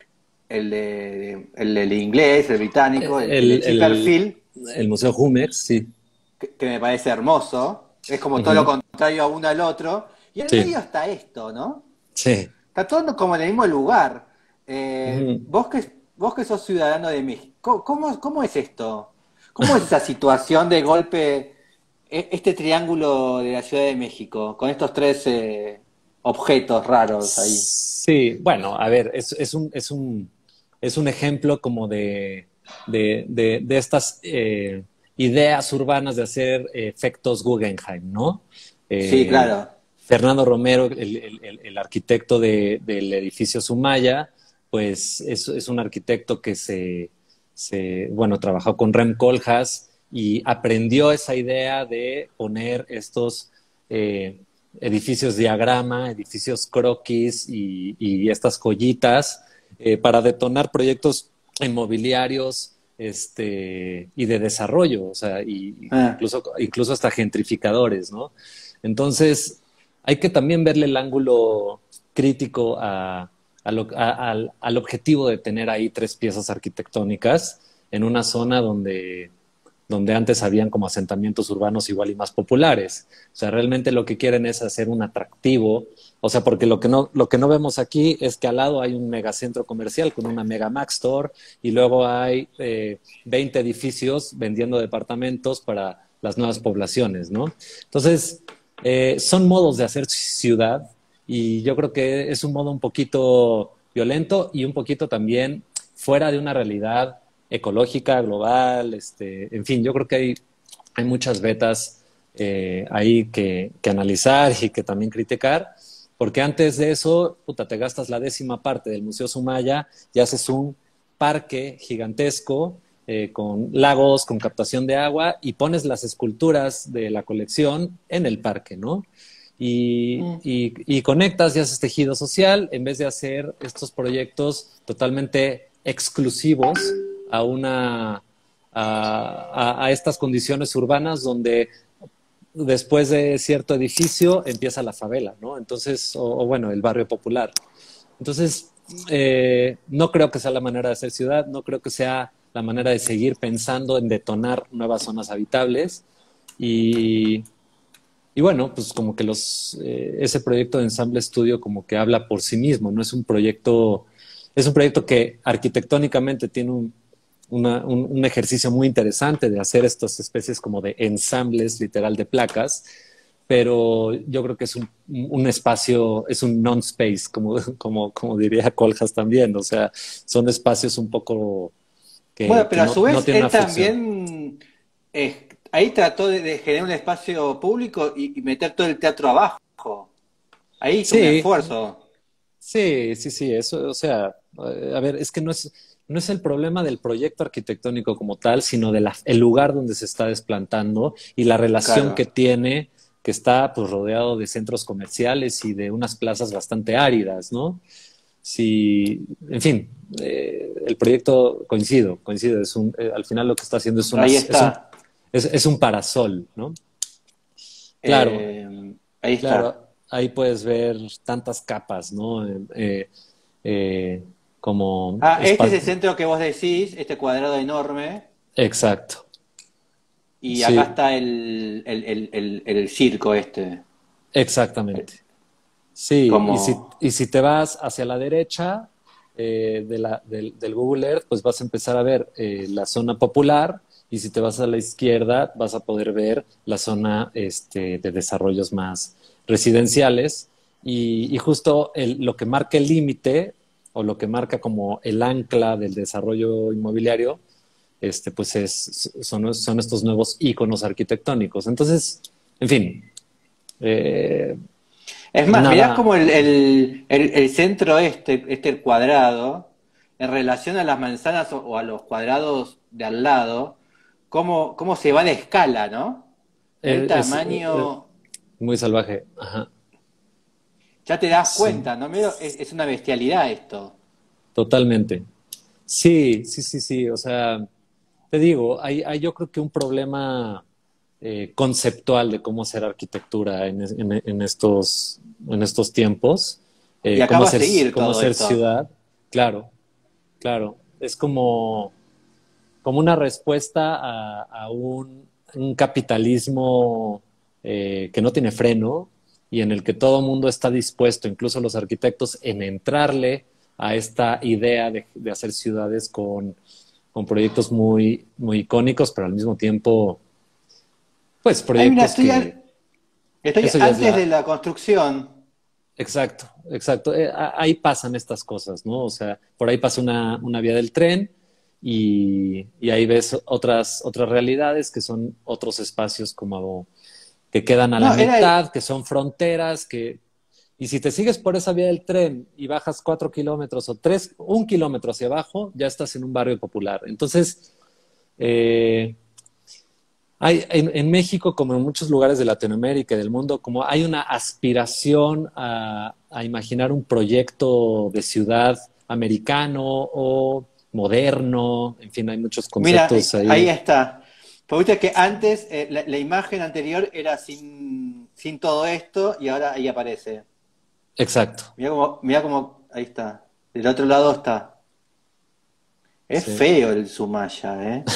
Speaker 1: el de, el del inglés, el británico, el, el de
Speaker 2: El, el,
Speaker 1: Chipperfield,
Speaker 2: el Museo Jumex, sí.
Speaker 1: que, que me parece hermoso. Es como todo lo
Speaker 2: Ujú.
Speaker 1: contrario a uno al otro. Y en
Speaker 2: Sí,
Speaker 1: medio está esto, ¿no?
Speaker 2: sí.
Speaker 1: Está todo como en el mismo lugar. Eh,
Speaker 2: Ujú.
Speaker 1: vos que, vos que sos ciudadano de México, ¿cómo, cómo es esto? ¿Cómo es esa situación de golpe, e- este triángulo de la Ciudad de México, con estos tres eh, objetos raros ahí?
Speaker 2: Sí, bueno, a ver, es, es un, es un, es un ejemplo como de, de, de, de estas eh, ideas urbanas de hacer eh, efectos Guggenheim, ¿no?
Speaker 1: Sí,
Speaker 2: Eh,
Speaker 1: claro.
Speaker 2: Fernando Romero, el, el- el- el arquitecto de- del edificio Sumaya, pues es, es un arquitecto que se, se, bueno, trabajó con Rem Koolhaas y aprendió esa idea de poner estos eh, edificios diagrama, edificios croquis y, y estas joyitas eh, para detonar proyectos inmobiliarios este, y de desarrollo, o sea, y,
Speaker 1: Ah,
Speaker 2: incluso, incluso hasta gentrificadores, ¿no? Entonces, hay que también verle el ángulo crítico a, a lo, a, al, al objetivo de tener ahí tres piezas arquitectónicas en una zona donde donde antes habían como asentamientos urbanos igual y más populares. O sea, realmente lo que quieren es hacer un atractivo, o sea, porque lo que no, lo que no vemos aquí es que al lado hay un megacentro comercial con una mega Mac Store y luego hay eh, veinte edificios vendiendo departamentos para las nuevas poblaciones, ¿no? Entonces, eh, son modos de hacer ciudad y yo creo que es un modo un poquito violento y un poquito también fuera de una realidad ecológica, global, este, en fin, yo creo que hay, hay muchas vetas eh, ahí que, que, analizar y que también criticar, porque antes de eso, puta, te gastas la décima parte del Museo Sumaya y haces un parque gigantesco eh, con lagos, con captación de agua y pones las esculturas de la colección en el parque, ¿no? Y,
Speaker 1: mm.
Speaker 2: y, y, conectas y haces tejido social en vez de hacer estos proyectos totalmente exclusivos a, una, a, a, a estas condiciones urbanas donde después de cierto edificio empieza la favela, ¿no? Entonces, o, o bueno, el barrio popular. Entonces, eh, no creo que sea la manera de hacer ciudad, no creo que sea la manera de seguir pensando en detonar nuevas zonas habitables y, y bueno, pues como que los, eh, ese proyecto de Ensamble Estudio como que habla por sí mismo, no es un proyecto, es un proyecto que arquitectónicamente tiene un, una, un, un, ejercicio muy interesante de hacer estas especies como de ensambles literal de placas, pero yo creo que es un, un espacio, es un non-space, como, como, como diría Coljas también, o sea, son espacios un poco
Speaker 1: Bueno,
Speaker 2: que, que
Speaker 1: pero a
Speaker 2: no,
Speaker 1: su
Speaker 2: no
Speaker 1: vez
Speaker 2: tienen
Speaker 1: él
Speaker 2: una función.
Speaker 1: también eh, ahí trató de, de generar un espacio público y, y meter todo el teatro abajo. Ahí hizo un
Speaker 2: Sí,
Speaker 1: esfuerzo.
Speaker 2: sí, sí, sí, eso, o sea, eh, a ver, es que no es, no es el problema del proyecto arquitectónico como tal, sino del lugar donde se está desplantando y la relación
Speaker 1: Claro.
Speaker 2: que tiene, que está pues rodeado de centros comerciales y de unas plazas bastante áridas, ¿no? Sí, en fin, eh, el proyecto coincido, coincido, es un, eh, al final lo que está haciendo es, una,
Speaker 1: Ahí
Speaker 2: es, un,
Speaker 1: está.
Speaker 2: es, es un parasol, ¿no? Claro,
Speaker 1: Eh, ahí está.
Speaker 2: claro, ahí puedes ver tantas capas, ¿no? Eh, eh, eh, como
Speaker 1: Ah, este es el
Speaker 2: espacio.
Speaker 1: centro que vos decís, este cuadrado enorme,
Speaker 2: Exacto,
Speaker 1: y acá
Speaker 2: sí,
Speaker 1: está el, el, el, el, el circo este. Eh,
Speaker 2: exactamente. Sí, y si,
Speaker 1: Como,
Speaker 2: y si te vas hacia la derecha eh, de la, del, del Google Earth, pues vas a empezar a ver eh, la zona popular y si te vas a la izquierda vas a poder ver la zona este, de desarrollos más residenciales y, y justo el- lo que marca el límite o lo que marca como el ancla del desarrollo inmobiliario, este, pues es, son, son estos nuevos íconos arquitectónicos. Entonces, en fin, eh,
Speaker 1: es más, mirá
Speaker 2: nada.
Speaker 1: como el, el, el, el centro este, este cuadrado, en relación a las manzanas o, o a los cuadrados de al lado, cómo, cómo se va la escala, ¿no? El
Speaker 2: Es, es, es
Speaker 1: tamaño,
Speaker 2: muy salvaje. Ajá.
Speaker 1: ya te das
Speaker 2: Sí,
Speaker 1: cuenta, ¿no? Medio- es, es una bestialidad esto.
Speaker 2: totalmente. Sí, sí, sí, sí. O sea, te digo, hay, hay yo creo que un problema eh, conceptual de cómo hacer arquitectura en, es- en- en estos, en estos tiempos,
Speaker 1: Y
Speaker 2: eh,
Speaker 1: acá
Speaker 2: cómo
Speaker 1: va a
Speaker 2: hacer,
Speaker 1: seguir
Speaker 2: cómo
Speaker 1: todo
Speaker 2: hacer
Speaker 1: esto.
Speaker 2: ciudad. Claro, claro. Es como, como una respuesta a, a un, un capitalismo eh, que no tiene freno y en el que todo el mundo está dispuesto, incluso los arquitectos, en entrarle a esta idea de, de hacer ciudades con, con proyectos muy, muy icónicos, pero al mismo tiempo, pues
Speaker 1: Hay una,
Speaker 2: proyectos
Speaker 1: estoy,
Speaker 2: que
Speaker 1: an- estoy
Speaker 2: eso ya es
Speaker 1: antes de
Speaker 2: la...
Speaker 1: la construcción.
Speaker 2: Exacto, exacto. Eh, a- ahí pasan estas cosas, ¿no? O sea, por ahí pasa una, una vía del tren y, y ahí ves otras, otras realidades que son otros espacios como que quedan a la
Speaker 1: No, era,
Speaker 2: mitad, que son fronteras, que... Y si te sigues por esa vía del tren y bajas cuatro kilómetros o tres, un kilómetro hacia abajo, ya estás en un barrio popular. Entonces, eh, hay, en, en México, como en muchos lugares de Latinoamérica y del mundo, como hay una aspiración a, a imaginar un proyecto de ciudad americano o moderno, en fin, hay muchos
Speaker 1: mira,
Speaker 2: conceptos
Speaker 1: ahí
Speaker 2: ahí.
Speaker 1: está. Porque viste que antes eh, la, la imagen anterior era sin, sin todo esto y ahora ahí aparece.
Speaker 2: Exacto,
Speaker 1: Mira cómo, mira cómo, ahí está. Del otro lado está. Es
Speaker 2: sí.
Speaker 1: feo el Sumaya, ¿eh?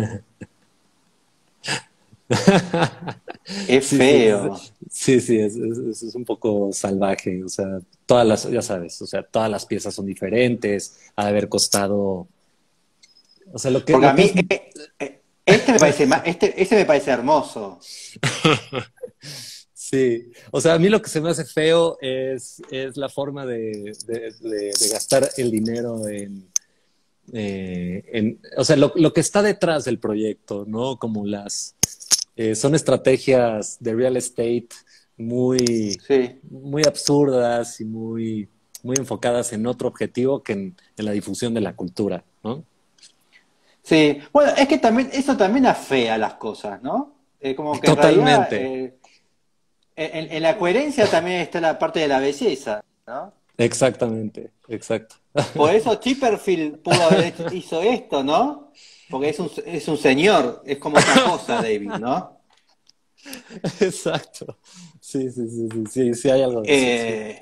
Speaker 1: Es
Speaker 2: Sí, sí,
Speaker 1: feo.
Speaker 2: es, sí, sí, es, es- es un poco salvaje, o sea, todas las, ya sabes, o sea, todas las piezas son diferentes, ha de haber costado, o sea, lo que,
Speaker 1: Porque a
Speaker 2: lo que
Speaker 1: mí
Speaker 2: es,
Speaker 1: eh, eh, este me parece ma- este, este me parece hermoso.
Speaker 2: sí, o sea, a mí lo que se me hace feo es, es la forma de, de- de- de gastar el dinero en, eh, en, o sea, lo, lo que está detrás del proyecto, ¿no? Como las, eh, son estrategias de real estate muy,
Speaker 1: Sí.
Speaker 2: muy absurdas y muy, muy enfocadas en otro objetivo que en, en la difusión de la cultura, ¿no?
Speaker 1: Sí. Bueno, es que también, eso también afea las cosas, ¿no? Eh, como que en realidad
Speaker 2: Totalmente,
Speaker 1: eh, en, en la coherencia también está la parte de la belleza, ¿no?
Speaker 2: exactamente, exacto.
Speaker 1: Por eso Chipperfield pudo haber hecho, hizo esto, ¿no? Porque es un, es un señor, es como otra cosa, David, ¿no?
Speaker 2: Exacto. Sí, sí, sí, sí, sí, sí hay algo de eso, sí.
Speaker 1: Eh,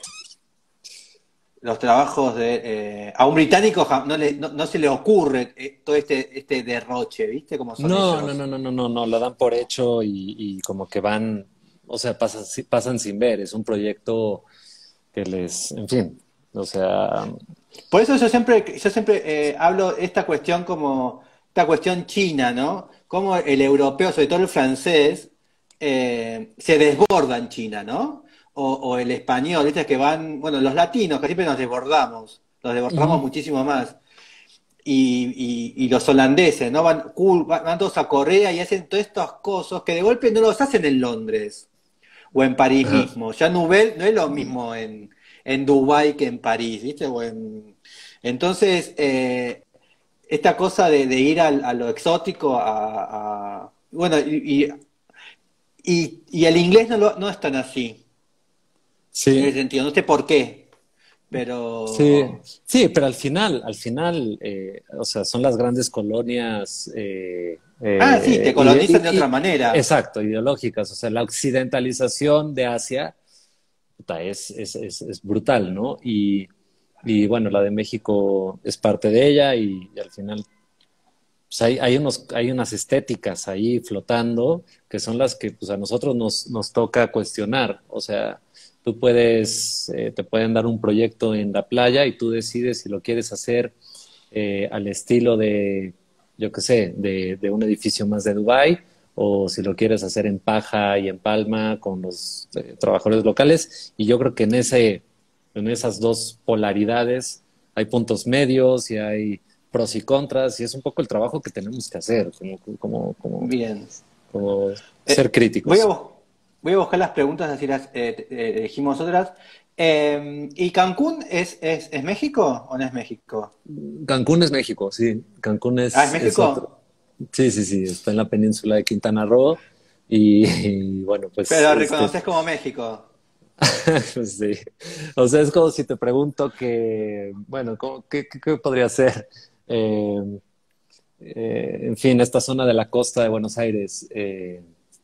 Speaker 1: los trabajos de... eh, a un británico ja- no, le, no, no se le ocurre eh, todo este, este derroche, ¿viste? Cómo son
Speaker 2: No, no,
Speaker 1: ellos.
Speaker 2: no, no, no, no, no, lo dan por hecho y, y como que van, o sea, pasan, si- pasan sin ver, es un proyecto que les, en fin, o sea,
Speaker 1: Por eso yo siempre, yo siempre eh, hablo esta cuestión como, esta cuestión china, ¿no? Como el europeo, sobre todo el francés, eh, se desborda en China, ¿no? O, o el español, ¿viste? Que van, bueno, los latinos, que siempre nos desbordamos, nos desbordamos
Speaker 2: ujú,
Speaker 1: muchísimo más. Y, y- y los holandeses, ¿no? Van, cool, van, van todos a Corea y hacen todas estas cosas que de golpe no los hacen en Londres o en París
Speaker 2: ajá.
Speaker 1: mismo. Ya Nouvel no es lo mismo en, en Dubái que en París, ¿viste? O en... Entonces, eh, esta cosa de, de ir al- a, lo exótico, a, a- bueno, y, y, y- y el inglés no, lo- no es tan así, en ese
Speaker 2: Sí,
Speaker 1: sentido, no sé por qué,
Speaker 2: sí,
Speaker 1: pero...
Speaker 2: sí, pero al final, al final, eh, o sea, son las grandes colonias, eh,
Speaker 1: Ah, sí, te
Speaker 2: eh, ide-
Speaker 1: colonizan de
Speaker 2: i-
Speaker 1: otra
Speaker 2: i-
Speaker 1: manera.
Speaker 2: exacto, ideológicas, o sea, la occidentalización de Asia puta, es, es, es, es brutal, ¿no? Y, y bueno, la de México es parte de ella y, y al final pues hay, hay, unos, hay unas estéticas ahí flotando que son las que pues, a nosotros nos, nos toca cuestionar. O sea, tú puedes, eh, te pueden dar un proyecto en la playa y tú decides si lo quieres hacer eh, al estilo de, yo qué sé, de, de un edificio más de Dubái o si lo quieres hacer en paja y en palma con los eh, trabajadores locales. Y yo creo que en, ese, en esas dos polaridades hay puntos medios y hay pros y contras, y es un poco el trabajo que tenemos que hacer, como, como, como,
Speaker 1: Bien.
Speaker 2: como ser
Speaker 1: Eh, voy a,
Speaker 2: críticos.
Speaker 1: bus- voy a buscar las preguntas, así las eh, te- eh, elegimos otras. Eh, ¿y Cancún es, es, es México o no es México?
Speaker 2: Cancún es México, sí. Cancún
Speaker 1: Ah, ¿es
Speaker 2: es, es otro.
Speaker 1: México?
Speaker 2: Sí, sí, sí, está en la península de Quintana Roo y, y bueno, pues
Speaker 1: Pero
Speaker 2: este,
Speaker 1: reconoces como México.
Speaker 2: pues sí. O sea, es como si te pregunto que, bueno, ¿cómo- ¿qué, qué, qué podría ser? Eh, eh, en fin, esta zona de la costa de Buenos Aires, eh,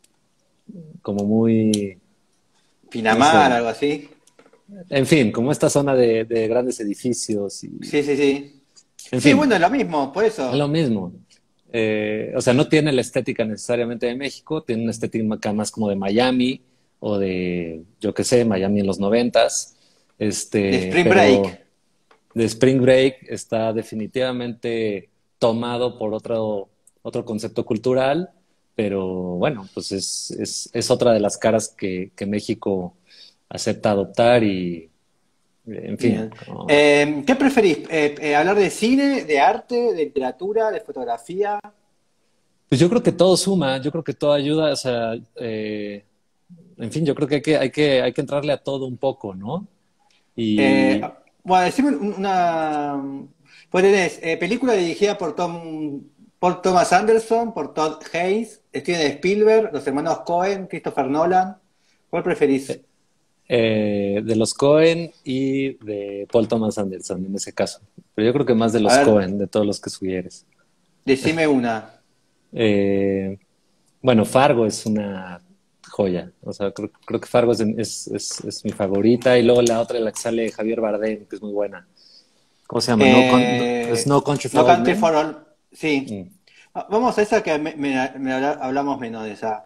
Speaker 2: como muy, no
Speaker 1: Pinamar,
Speaker 2: sé,
Speaker 1: algo así.
Speaker 2: en fin, como esta zona de, de grandes edificios y,
Speaker 1: Sí, sí, sí.
Speaker 2: en
Speaker 1: Sí,
Speaker 2: fin,
Speaker 1: bueno, es lo mismo, por
Speaker 2: es lo
Speaker 1: eso.
Speaker 2: mismo. Eh, o sea, no tiene la estética necesariamente de México, tiene una estética más como de Miami o de, yo qué sé, Miami en los noventas,
Speaker 1: De
Speaker 2: este,
Speaker 1: Spring
Speaker 2: pero
Speaker 1: Break.
Speaker 2: de Spring Break está definitivamente tomado por otro, otro concepto cultural, pero bueno, pues es, es, es otra de las caras que, que México acepta adoptar y, en fin,
Speaker 1: Bien.
Speaker 2: como-
Speaker 1: Eh, ¿qué preferís? Eh, eh, ¿hablar de cine, de arte, de literatura, de fotografía?
Speaker 2: pues yo creo que todo suma, yo creo que todo ayuda, o sea, eh, en fin, yo creo que hay que, hay que, hay que entrarle a todo un poco, ¿no?
Speaker 1: Eh,
Speaker 2: Y
Speaker 1: bueno, decime un- una... Pues tenés eh, película dirigida por Tom, por Thomas Anderson, por Todd Haynes, Steven Spielberg, los hermanos Cohen, Christopher Nolan. ¿Cuál preferís?
Speaker 2: eh, de los Cohen y de Paul Thomas Anderson en ese caso. Pero yo creo que más de
Speaker 1: A
Speaker 2: los
Speaker 1: ver,
Speaker 2: Cohen, de todos los que sugieres.
Speaker 1: decime una.
Speaker 2: Eh, bueno, Fargo es una joya. O sea, creo, creo que Fargo es, es, es, es mi favorita. Y luego la otra, la que sale Javier Bardem, que es muy buena. ¿Cómo se llama? No, Con- no- es
Speaker 1: Eh,
Speaker 2: No Country for
Speaker 1: No
Speaker 2: Old
Speaker 1: Country
Speaker 2: Men.
Speaker 1: for All. Sí.
Speaker 2: Mm,
Speaker 1: Va- Vamos a esa que me, me- me habla- hablamos menos de esa.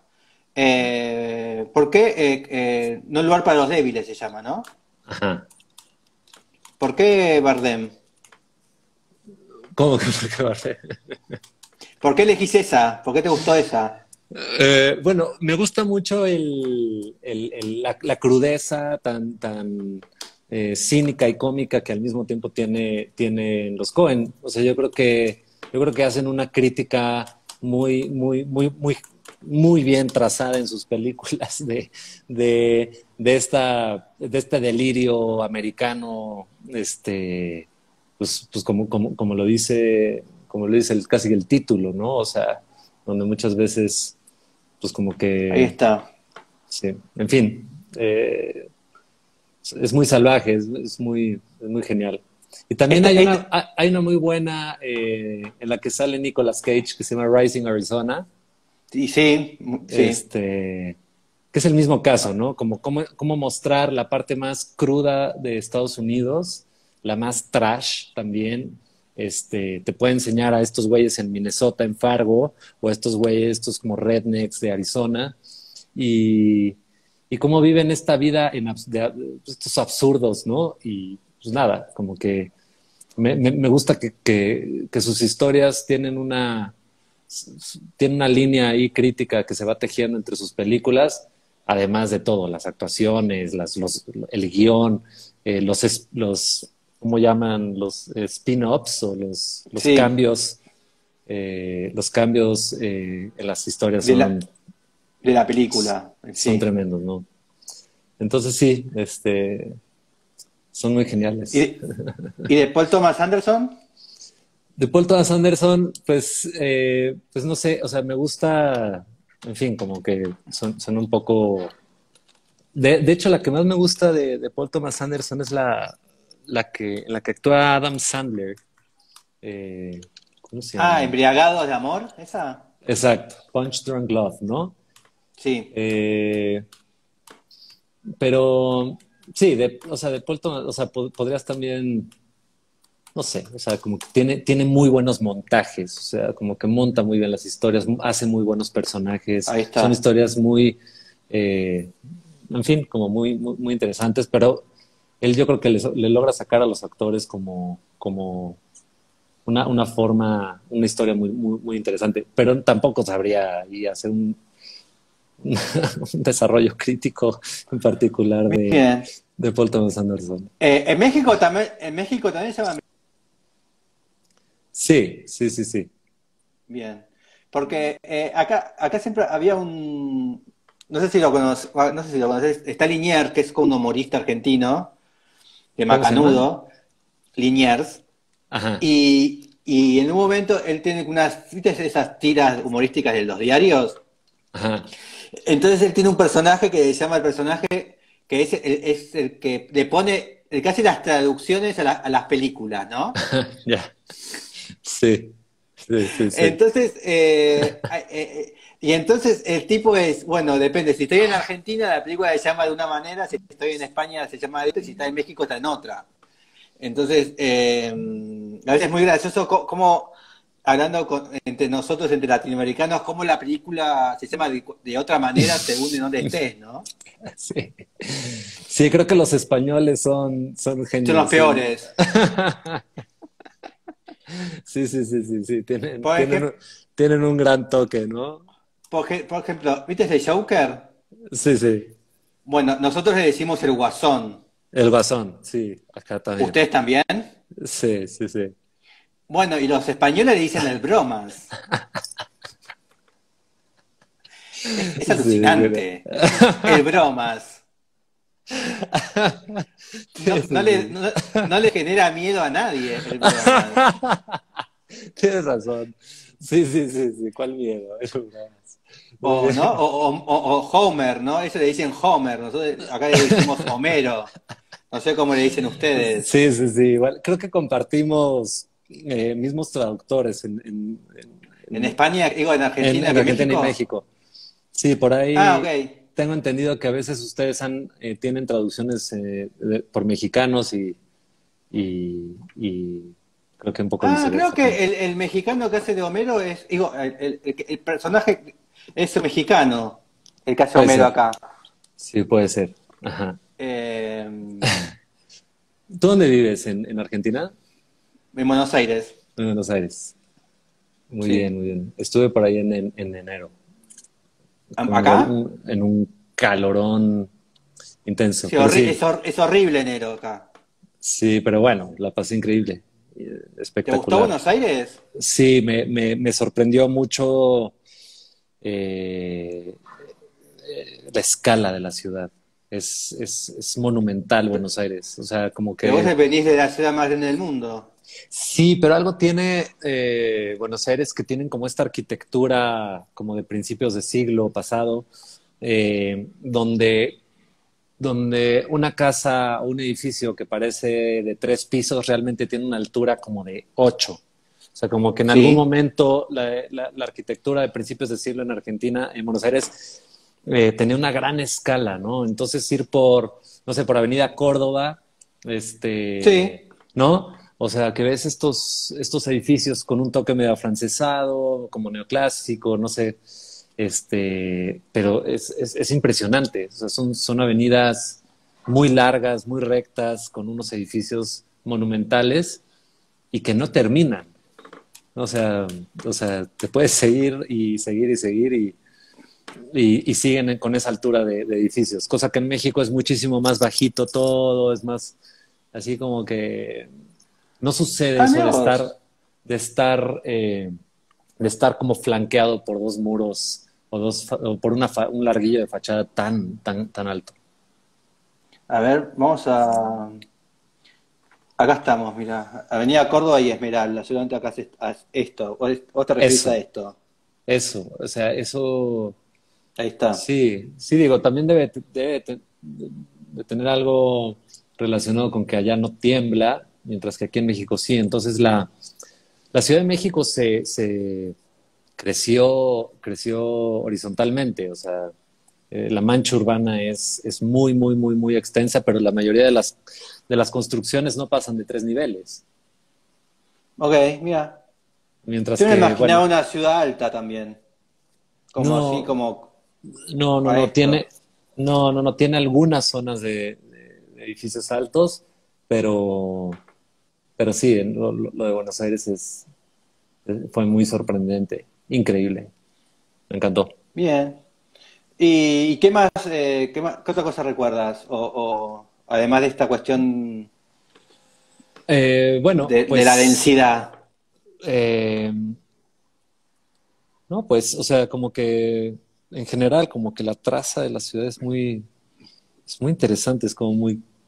Speaker 1: Eh, ¿por qué eh, eh, No lugar para los débiles se llama, ¿no?
Speaker 2: ajá.
Speaker 1: ¿Por qué Bardem?
Speaker 2: ¿Cómo que por qué Bardem?
Speaker 1: ¿Por qué elegís esa? ¿Por qué te gustó esa?
Speaker 2: Eh, bueno, me gusta mucho el, el- el- la, la crudeza tan, tan eh, cínica y cómica que al mismo tiempo tiene, tienen los Cohen. O sea, yo creo que, yo creo que hacen una crítica muy, muy, muy, muy, muy bien trazada en sus películas de, de, de esta, de este delirio americano, este, pues, pues como, como, como lo dice, como lo dice el, casi el título, ¿no? O sea, donde muchas veces pues como
Speaker 1: Ahí
Speaker 2: que,
Speaker 1: está.
Speaker 2: sí, en fin, eh, es muy salvaje, es, es muy, es muy genial. Y también hay
Speaker 1: Este,
Speaker 2: una,
Speaker 1: este,
Speaker 2: hay una muy buena eh, en la que sale Nicolas Cage que se llama Rising Arizona,
Speaker 1: y sí, sí.
Speaker 2: este, que es el mismo caso, ¿no? Como cómo, cómo mostrar la parte más cruda de Estados Unidos, la más trash también. Este, te puede enseñar a estos güeyes en Minnesota, en Fargo, o a estos güeyes, estos como rednecks de Arizona, y, y cómo viven esta vida en abs- de, de estos absurdos, ¿no? Y pues nada, como que me, me, me gusta que, que, que, sus historias tienen una, tienen una línea ahí crítica que se va tejiendo entre sus películas, además de todo, las actuaciones, las, los, el guión, eh, los, es- los, ¿cómo llaman? Los eh, spin-offs o los, los
Speaker 1: Sí,
Speaker 2: cambios, eh, los cambios eh, en las historias
Speaker 1: de la,
Speaker 2: son,
Speaker 1: de la película,
Speaker 2: son
Speaker 1: sí.
Speaker 2: tremendos, ¿no? Entonces sí, este, son muy
Speaker 1: ¿Y
Speaker 2: geniales.
Speaker 1: de, y de Paul Thomas Anderson?
Speaker 2: De Paul Thomas Anderson, pues, eh, pues no sé, o sea, me gusta, en fin, como que son, son un poco... De, de hecho, la que más me gusta de, de Paul Thomas Anderson es la, la que, en la que actúa Adam Sandler. Eh, ¿cómo se
Speaker 1: Ah,
Speaker 2: llama?
Speaker 1: Embriagados de Amor, ¿esa?
Speaker 2: Exacto, Punch Drunk Love, ¿no?
Speaker 1: Sí.
Speaker 2: Eh, pero sí, de, o sea, de Paul Thomas, o sea, po- podrías también no sé, o sea, como que tiene, tiene muy buenos montajes, o sea, como que monta muy bien las historias, hace muy buenos personajes,
Speaker 1: Ahí
Speaker 2: son
Speaker 1: está.
Speaker 2: historias muy, eh, en fin, como muy, muy, muy interesantes, pero él yo creo que le, le logra sacar a los actores como, como una, una forma, una historia muy, muy, muy interesante, pero tampoco sabría y hacer un, un desarrollo crítico en particular de,
Speaker 1: Bien.
Speaker 2: de Paul Thomas Anderson.
Speaker 1: Eh, en México también, en México también se llama
Speaker 2: Sí, sí, sí, sí.
Speaker 1: bien. Porque eh, acá, acá siempre había un, no sé si lo conoces, no sé si lo conoces, está Liniers, que es como un humorista argentino, de
Speaker 2: ¿Cómo se llama?
Speaker 1: Macanudo, Liniers,
Speaker 2: Ajá,
Speaker 1: y, y en un momento él tiene unas, ¿viste esas tiras humorísticas de los diarios?
Speaker 2: ajá.
Speaker 1: Entonces él tiene un personaje que se llama el personaje que es el, es el que le pone, el que hace las traducciones a, la- a las películas, ¿no?
Speaker 2: Ya. Sí, sí, sí, sí.
Speaker 1: Entonces, eh, eh, eh, y entonces el tipo es, bueno, depende, si estoy en Argentina la película se llama de una manera, si estoy en España se llama de otra, y si está en México está en otra. Entonces, eh, a veces es muy gracioso co- cómo, hablando con- entre nosotros, entre latinoamericanos, cómo la película se llama de, de otra manera según de dónde estés, ¿no?
Speaker 2: Sí. Sí, creo que los españoles son, son
Speaker 1: Son los
Speaker 2: genios. en-
Speaker 1: peores.
Speaker 2: Sí, sí, sí, sí, sí. Tienen,
Speaker 1: Por
Speaker 2: tienen, un-
Speaker 1: ejemplo,
Speaker 2: tienen un gran toque, ¿no?
Speaker 1: por, ej- por ejemplo, ¿viste ese Joker?
Speaker 2: Sí, sí.
Speaker 1: Bueno, nosotros le decimos el Guasón.
Speaker 2: El Guasón, sí, acá también.
Speaker 1: ¿Ustedes también?
Speaker 2: Sí, sí, sí.
Speaker 1: Bueno, y los españoles le dicen el Bromas. Es, es
Speaker 2: Sí, mira.
Speaker 1: alucinante. El Bromas. No,
Speaker 2: Sí,
Speaker 1: no
Speaker 2: sí,
Speaker 1: le,
Speaker 2: sí.
Speaker 1: no, no le genera miedo a nadie el Bromas.
Speaker 2: Tienes razón. Sí, sí, sí, sí. ¿Cuál miedo? Es un gas. Muy
Speaker 1: O, ¿no?
Speaker 2: bien.
Speaker 1: O, o- o- o Homer, ¿no? Eso le dicen Homer. Nosotros acá le decimos Homero. No sé cómo le dicen ustedes.
Speaker 2: Sí, sí, sí. Igual, creo que compartimos eh, mismos traductores en, en,
Speaker 1: En
Speaker 2: en,
Speaker 1: España, digo, en
Speaker 2: en-
Speaker 1: Argentina
Speaker 2: en
Speaker 1: que
Speaker 2: Argentina y
Speaker 1: México.
Speaker 2: México. Sí, por
Speaker 1: Ah,
Speaker 2: ahí
Speaker 1: ok.
Speaker 2: tengo entendido que a veces ustedes han, eh, tienen traducciones eh, de- por mexicanos y, y, y creo que un poco
Speaker 1: Ah, creo
Speaker 2: viceversa también.
Speaker 1: que el, el mexicano que hace de Homero es, digo, el, el- el- el personaje es mexicano, el que hace
Speaker 2: Puede
Speaker 1: Homero
Speaker 2: ser.
Speaker 1: acá.
Speaker 2: Sí, puede ser. Ajá.
Speaker 1: Eh,
Speaker 2: ¿Tú dónde vives? ¿En, en Argentina?
Speaker 1: en Buenos Aires,
Speaker 2: En Buenos Aires. Muy
Speaker 1: sí.
Speaker 2: bien, muy bien. Estuve por ahí en, en, en enero,
Speaker 1: Am-
Speaker 2: con un,
Speaker 1: ¿Acá?
Speaker 2: gol- un- en un calorón intenso,
Speaker 1: Sí,
Speaker 2: pero
Speaker 1: horri-
Speaker 2: sí,
Speaker 1: es, hor- es horrible enero acá.
Speaker 2: sí, pero bueno, la pasé increíble, eh,
Speaker 1: ¿Te gustó
Speaker 2: espectacular.
Speaker 1: Buenos Aires?
Speaker 2: Sí, me, me, me sorprendió mucho eh, la escala de la ciudad. Es, es, es monumental Buenos Aires. O sea, como
Speaker 1: Pero vos
Speaker 2: que
Speaker 1: venís de la ciudad más grande del mundo.
Speaker 2: sí, pero algo tiene eh, Buenos Aires que tienen como esta arquitectura como de principios de siglo pasado, eh, donde, donde una casa o un edificio que parece de tres pisos realmente tiene una altura como de ocho. O sea, como que en algún
Speaker 1: Sí,
Speaker 2: momento la, la- la arquitectura de principios de siglo en Argentina, en Buenos Aires, eh, tenía una gran escala, ¿no? Entonces ir por, no sé, por Avenida Córdoba, este,
Speaker 1: sí.
Speaker 2: ¿no? O sea, que ves estos, estos edificios con un toque medio afrancesado, como neoclásico, no sé, este, pero es, es, es impresionante. O sea, son, son avenidas muy largas, muy rectas, con unos edificios monumentales y que no terminan. O sea, o sea, te puedes seguir y seguir y seguir y, y, y siguen con esa altura de, de edificios, cosa que en México es muchísimo más bajito todo, es más así como que no sucede
Speaker 1: Ah,
Speaker 2: eso
Speaker 1: mirá
Speaker 2: de
Speaker 1: vos.
Speaker 2: estar, de estar, eh, de estar como flanqueado por dos muros o, dos, o por una fa- un larguillo de fachada tan, tan, tan alto.
Speaker 1: A ver, vamos a... Acá estamos, mira. Avenida Córdoba y Esmeralda. Seguramente acá es es esto. O es- vos te referís a
Speaker 2: Eso,
Speaker 1: esto.
Speaker 2: eso, o sea, eso,
Speaker 1: Ahí está.
Speaker 2: sí, sí digo, también debe, debe te- de tener algo relacionado con que allá no tiembla, mientras que aquí en México sí. Entonces la, la Ciudad de México se, se creció, creció horizontalmente, o sea, eh, la mancha urbana es, es muy, muy, muy, muy extensa, pero la mayoría de las, de las construcciones no pasan de tres niveles.
Speaker 1: Ok, mira.
Speaker 2: Mientras
Speaker 1: Yo me
Speaker 2: que,
Speaker 1: imaginaba
Speaker 2: bueno,
Speaker 1: una ciudad alta también. Como así,
Speaker 2: no,
Speaker 1: como
Speaker 2: no, no,
Speaker 1: a
Speaker 2: no, tiene,
Speaker 1: esto.
Speaker 2: no, no, no, tiene algunas zonas de, de- de edificios altos, pero, pero sí, lo, lo- lo de Buenos Aires es, fue muy sorprendente, increíble, me encantó.
Speaker 1: Bien. ¿Y, y qué más, eh, qué más, qué otra cosa recuerdas? O, o además de esta cuestión
Speaker 2: Eh, bueno,
Speaker 1: de, de la
Speaker 2: pues,
Speaker 1: densidad.
Speaker 2: eh, no, pues, o sea, como que en general, como que la traza de la ciudad es muy, es muy interesante, es como muy,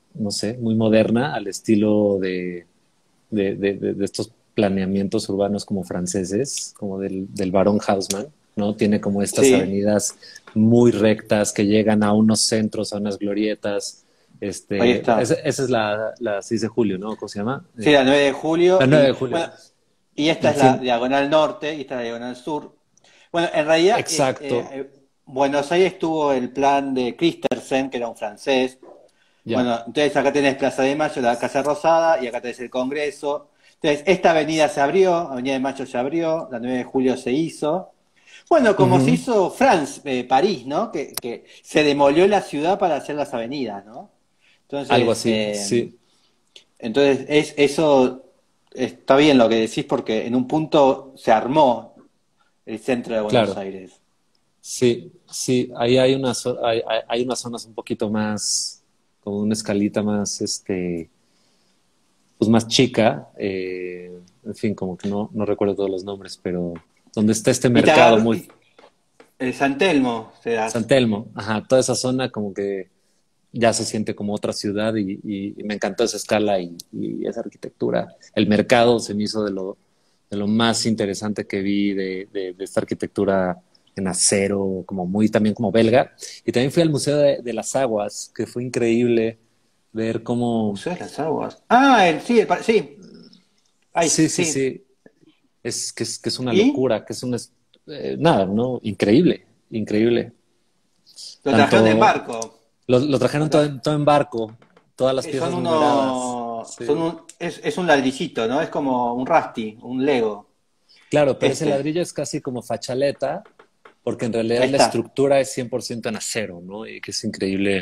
Speaker 2: no sé, muy moderna al estilo de, de, de, de, de estos planeamientos urbanos como franceses, como del, del Barón Haussmann, ¿no? Tiene como estas
Speaker 1: Sí,
Speaker 2: avenidas muy rectas que llegan a unos centros, a unas glorietas.
Speaker 1: ahí
Speaker 2: Este,
Speaker 1: está.
Speaker 2: esa, esa es la, la seis de julio, ¿no? ¿Cómo se llama?
Speaker 1: Sí,
Speaker 2: Eh,
Speaker 1: la nueve de julio
Speaker 2: la nueve de
Speaker 1: y
Speaker 2: julio.
Speaker 1: bueno, y esta
Speaker 2: En
Speaker 1: es la
Speaker 2: fin,
Speaker 1: diagonal norte y esta es la diagonal sur. Bueno, en realidad es eh,
Speaker 2: exacto,
Speaker 1: eh, Buenos Aires tuvo el plan de Christensen, que era un francés.
Speaker 2: ya.
Speaker 1: Bueno, entonces acá tenés Plaza de Mayo, la Casa Rosada y acá tenés el Congreso. Entonces, esta avenida se abrió, Avenida de Mayo se abrió, la nueve de julio se hizo. Bueno, como se
Speaker 2: Ujú.
Speaker 1: hizo France, eh, París, ¿no? Que, que se demolió la ciudad para hacer las avenidas, ¿no?
Speaker 2: Algo
Speaker 1: Entonces,
Speaker 2: así,
Speaker 1: eh,
Speaker 2: sí,
Speaker 1: entonces es, eso está bien lo que decís porque en un punto se armó el centro de Buenos
Speaker 2: claro.
Speaker 1: Aires.
Speaker 2: Sí, sí, ahí hay unas, zo- hay, hay- hay unas zonas un poquito más, como una escalita más, este, pues más chica, eh, en fin, como que no, no recuerdo todos los nombres, pero donde está este
Speaker 1: Y te
Speaker 2: mercado
Speaker 1: agarró,
Speaker 2: muy,
Speaker 1: y- el San Telmo, se
Speaker 2: San
Speaker 1: das.
Speaker 2: Telmo, ajá, toda esa zona como que ya se siente como otra ciudad y, y- y me encantó esa escala y, y esa arquitectura. El mercado se me hizo de lo, de lo más interesante que vi de, de- de esta arquitectura en acero, como muy también como belga. Y también fui al Museo de, de las Aguas, que fue increíble ver cómo...
Speaker 1: Museo de las Aguas. Ah, el, sí, el, pa- sí. Ay,
Speaker 2: Sí, sí,
Speaker 1: sí.
Speaker 2: sí, es que es, que es una
Speaker 1: ¿Y?
Speaker 2: locura, que es una... eh, nada, ¿no? Increíble, increíble.
Speaker 1: Lo trajeron en
Speaker 2: Tanto
Speaker 1: barco.
Speaker 2: lo, lo
Speaker 1: Lo
Speaker 2: trajeron todo
Speaker 1: traje-
Speaker 2: en, todo en barco, todas las
Speaker 1: eh, Son
Speaker 2: piezas numeradas.
Speaker 1: uno, son
Speaker 2: Sí.
Speaker 1: un, es, es un ladrillito, ¿no? Es como un Rusty, un Lego.
Speaker 2: Claro, pero ese
Speaker 1: Este,
Speaker 2: ladrillo es casi como fachaleta, porque en
Speaker 1: ahí
Speaker 2: realidad la
Speaker 1: está.
Speaker 2: estructura es cien por ciento en acero, ¿no? Y que es increíble,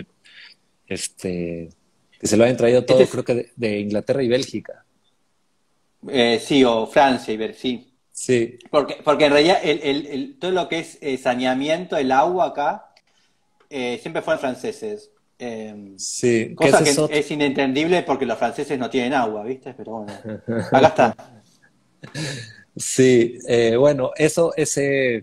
Speaker 2: este, que se lo hayan traído
Speaker 1: Este
Speaker 2: todo,
Speaker 1: es,
Speaker 2: creo que de, de Inglaterra y Bélgica.
Speaker 1: eh, sí, o Francia, y ver, sí.
Speaker 2: Sí,
Speaker 1: Porque, porque en realidad el, el- el- todo lo que es eh, saneamiento, el agua acá, eh, siempre fueron franceses. Eh,
Speaker 2: sí, que
Speaker 1: cosa
Speaker 2: ese es
Speaker 1: que
Speaker 2: otro.
Speaker 1: es inentendible porque los franceses no tienen agua, ¿viste? Pero bueno, acá está.
Speaker 2: Sí, eh, bueno, eso, ese,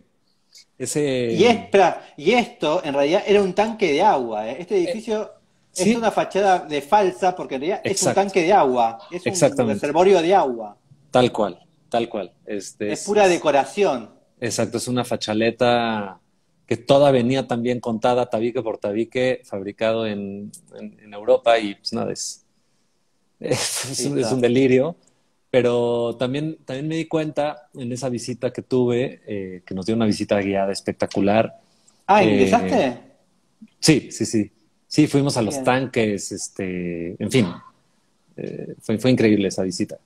Speaker 1: Y,
Speaker 2: ese,
Speaker 1: es, espera, y esto en realidad era un tanque de agua, ¿eh? Este
Speaker 2: eh,
Speaker 1: edificio es una
Speaker 2: sí,
Speaker 1: fachada de falsa porque en realidad es un
Speaker 2: exacto,
Speaker 1: tanque de agua, es un
Speaker 2: exactamente,
Speaker 1: reservorio de agua,
Speaker 2: tal cual, tal cual. Este
Speaker 1: es
Speaker 2: es,
Speaker 1: pura
Speaker 2: es
Speaker 1: decoración.
Speaker 2: exacto, es una fachaleta que toda venía también contada tabique por tabique, fabricado en, en, en Europa y pues nada, es, es,
Speaker 1: Ahí
Speaker 2: un, es un
Speaker 1: está.
Speaker 2: delirio. Pero también, también me di cuenta en esa visita que tuve, eh, que nos dio una visita guiada espectacular.
Speaker 1: Ah,
Speaker 2: Eh,
Speaker 1: ¿ingresaste?
Speaker 2: sí, sí, sí. Sí, fuimos a los
Speaker 1: Bien.
Speaker 2: tanques, este, en fin, eh, fue, fue increíble esa visita.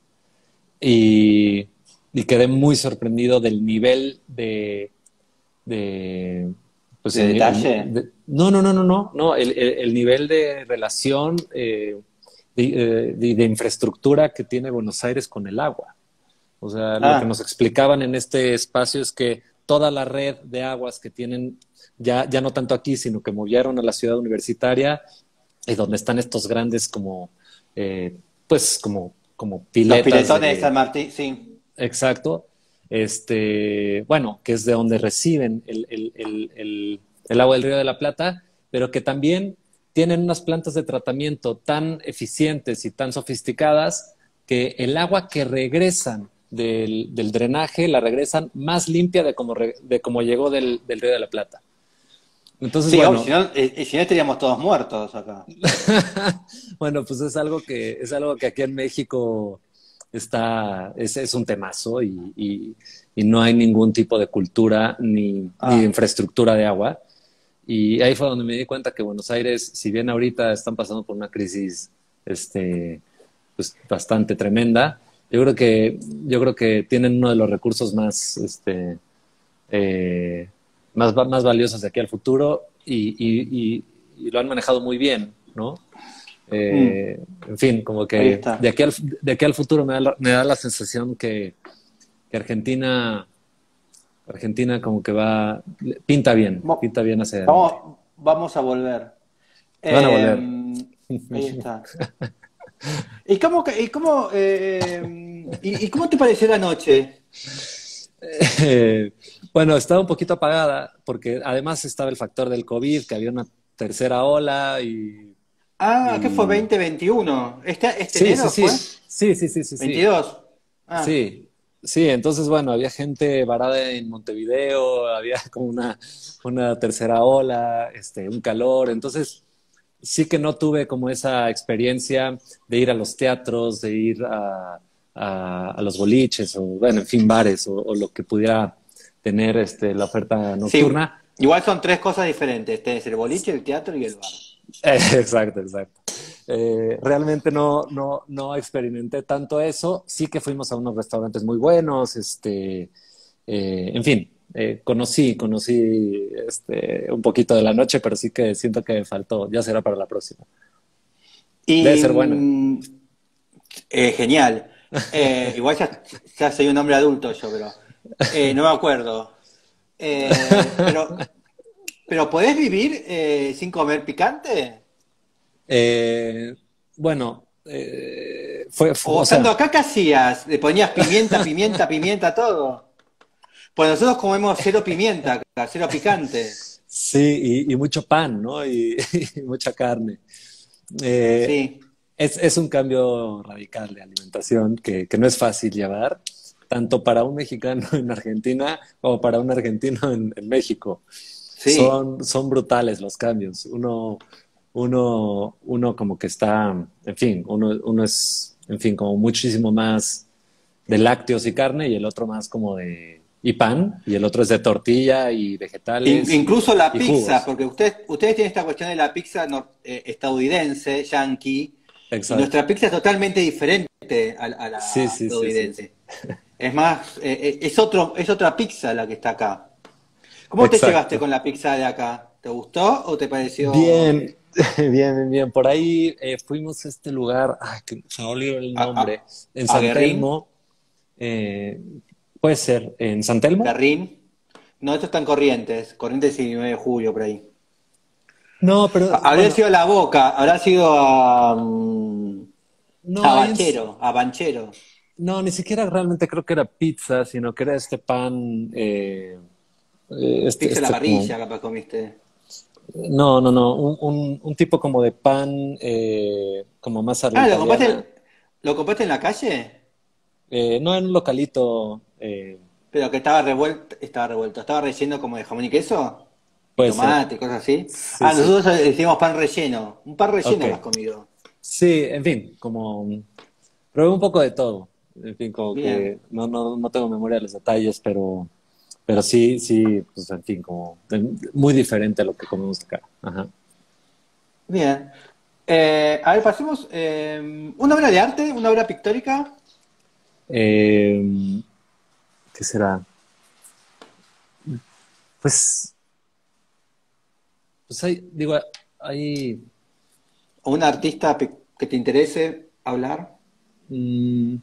Speaker 2: Y, y quedé muy sorprendido del nivel de, de pues
Speaker 1: ¿De
Speaker 2: el, ni- el-
Speaker 1: detalle?
Speaker 2: de- no, no, no, no, no, no, el, el- el nivel de relación eh, de, eh, de- de infraestructura que tiene Buenos Aires con el agua. O sea, lo que nos
Speaker 1: Ah,
Speaker 2: explicaban en este espacio es que toda la red de aguas que tienen, ya, ya no tanto aquí, sino que movieron a la ciudad universitaria, y donde están estos grandes como, eh, pues como, como
Speaker 1: los
Speaker 2: piletas
Speaker 1: piletones de
Speaker 2: de,
Speaker 1: San Martín, sí.
Speaker 2: exacto. Este, bueno, que es de donde reciben el, el, el, el, el agua del Río de la Plata, pero que también tienen unas plantas de tratamiento tan eficientes y tan sofisticadas que el agua que regresan del, del drenaje la regresan más limpia de como, re, de como llegó del, del Río de la Plata. Entonces,
Speaker 1: Sí, obvio, si
Speaker 2: bueno,
Speaker 1: no, eh, eh, si no estaríamos todos muertos acá.
Speaker 2: bueno, pues es algo que, es algo que aquí en México está, es, es un temazo y, y, y, no hay ningún tipo de cultura ni, ni de
Speaker 1: Ah,
Speaker 2: infraestructura de agua. Y ahí fue donde me di cuenta que Buenos Aires, si bien ahorita están pasando por una crisis este, pues, bastante tremenda, yo creo que, yo creo que tienen uno de los recursos más, este, eh, más, más valiosos de aquí al futuro y, y, y, y lo han manejado muy bien, ¿no?
Speaker 1: mm,
Speaker 2: Eh, en fin, como
Speaker 1: ahí
Speaker 2: que de
Speaker 1: está.
Speaker 2: aquí al, de aquí al futuro me da la, me da la sensación que, que Argentina, Argentina como que va, pinta bien,
Speaker 1: Mo-
Speaker 2: pinta bien hacia adelante.
Speaker 1: Vamos, vamos a volver.
Speaker 2: Van a
Speaker 1: Eh,
Speaker 2: volver.
Speaker 1: ahí está. ¿Y cómo, que- y cómo, eh, y, y cómo te pareció la noche?
Speaker 2: Eh, bueno, estaba un poquito apagada porque además estaba el factor del COVID, que había una tercera ola y
Speaker 1: Ah, ¿qué fue?
Speaker 2: Y
Speaker 1: ¿veinte veintiuno? ¿Este, este
Speaker 2: sí, sí,
Speaker 1: enero
Speaker 2: sí,
Speaker 1: fue?
Speaker 2: sí, sí, sí, sí, sí.
Speaker 1: ¿veintidós? Ah,
Speaker 2: Sí, sí, entonces bueno, había gente varada en Montevideo, había como una, una tercera ola, este, un calor, entonces sí que no tuve como esa experiencia de ir a los teatros, de ir a, a, a los boliches o bueno, en fin, bares o, o lo que pudiera tener este, la oferta
Speaker 1: sí,
Speaker 2: nocturna.
Speaker 1: igual son tres cosas diferentes. Tenés el boliche, el teatro y el bar.
Speaker 2: Eh, exacto, exacto. Eh, realmente no, no, no experimenté tanto eso. Sí que fuimos a unos restaurantes muy buenos, este, eh, en fin, eh, conocí, conocí este, un poquito de la noche, pero sí que siento que me faltó. Ya será para la próxima. Debe
Speaker 1: Y
Speaker 2: ser buena.
Speaker 1: mm, eh, genial. Eh, igual ya, ya soy un hombre adulto yo, pero eh, no me acuerdo. Eh, pero, pero ¿podés vivir eh, sin comer picante?
Speaker 2: Eh, bueno, eh, fue,
Speaker 1: O
Speaker 2: fue- o
Speaker 1: estando
Speaker 2: sea,
Speaker 1: acá, ¿qué hacías? ¿Le ponías pimienta, pimienta, pimienta, todo? Pues nosotros comemos cero pimienta acá, cero picante.
Speaker 2: sí, y, y mucho pan, ¿no? Y, y mucha carne. Eh,
Speaker 1: Sí.
Speaker 2: es, es un cambio radical de alimentación que, que no es fácil llevar, tanto para un mexicano en Argentina como para un argentino en, en México.
Speaker 1: Sí,
Speaker 2: Son, son brutales los cambios. Uno, uno, uno como que está, en fin, uno, uno es, en fin, como muchísimo más de lácteos y carne y el otro más como de, y pan, y el otro es de tortilla y
Speaker 1: In-
Speaker 2: vegetales y,
Speaker 1: incluso la
Speaker 2: y
Speaker 1: pizza,
Speaker 2: jugos.
Speaker 1: porque ustedes, ustedes tienen esta cuestión de la pizza nor- eh, estadounidense, yankee, y
Speaker 2: Exacto.
Speaker 1: nuestra pizza es totalmente diferente a, a
Speaker 2: Sí,
Speaker 1: la
Speaker 2: sí, sí, sí.
Speaker 1: estadounidense. Es más, eh, eh, es otro, es otra pizza la que está acá. ¿Cómo te llevaste
Speaker 2: Exacto.
Speaker 1: con la pizza de acá? ¿Te gustó o te pareció
Speaker 2: Bien, bien, bien, bien. Por ahí eh, fuimos a este lugar, ay, que se me olvidó el
Speaker 1: a,
Speaker 2: nombre,
Speaker 1: a-
Speaker 2: en San
Speaker 1: aguerrín,
Speaker 2: Telmo, eh, puede ser, en San Telmo.
Speaker 1: garrín? No, estos están Corrientes, Corrientes y nueve de julio por ahí.
Speaker 2: No, pero
Speaker 1: Ha- Habría
Speaker 2: bueno,
Speaker 1: sido a La Boca, habrá sido a, mm,
Speaker 2: no,
Speaker 1: a
Speaker 2: ahí en, S-
Speaker 1: Bachero, a Banchero.
Speaker 2: no, ni siquiera realmente creo que era pizza, sino que era este pan, eh, eh, este,
Speaker 1: Pizza a la
Speaker 2: este como,
Speaker 1: parrilla, capaz comiste.
Speaker 2: no, no, no, un, un, un tipo como de pan, eh, como más a la
Speaker 1: Ah, ¿lo
Speaker 2: italiana,
Speaker 1: compraste, lo compraste en la calle?
Speaker 2: eh, no en un localito, eh,
Speaker 1: Pero que estaba revuelto, estaba revuelto, estaba relleno como de jamón y queso y
Speaker 2: puede ser,
Speaker 1: tomate, cosas así.
Speaker 2: sí,
Speaker 1: Ah,
Speaker 2: sí,
Speaker 1: nosotros decimos pan relleno. Un pan
Speaker 2: ok.
Speaker 1: relleno más comido.
Speaker 2: Sí, en fin, como probé un poco de todo. En fin, como
Speaker 1: Bien,
Speaker 2: que no, no, no tengo memoria de los detalles, pero, pero sí, sí, pues en fin, como de- muy diferente a lo que comemos acá. Ajá.
Speaker 1: bien. Eh, a ver, pasemos. Eh, ¿una obra de arte? ¿Una obra pictórica?
Speaker 2: Eh, ¿qué será? Pues, pues hay, digo, hay,
Speaker 1: ¿O un artista pic- que te interese hablar?
Speaker 2: mm,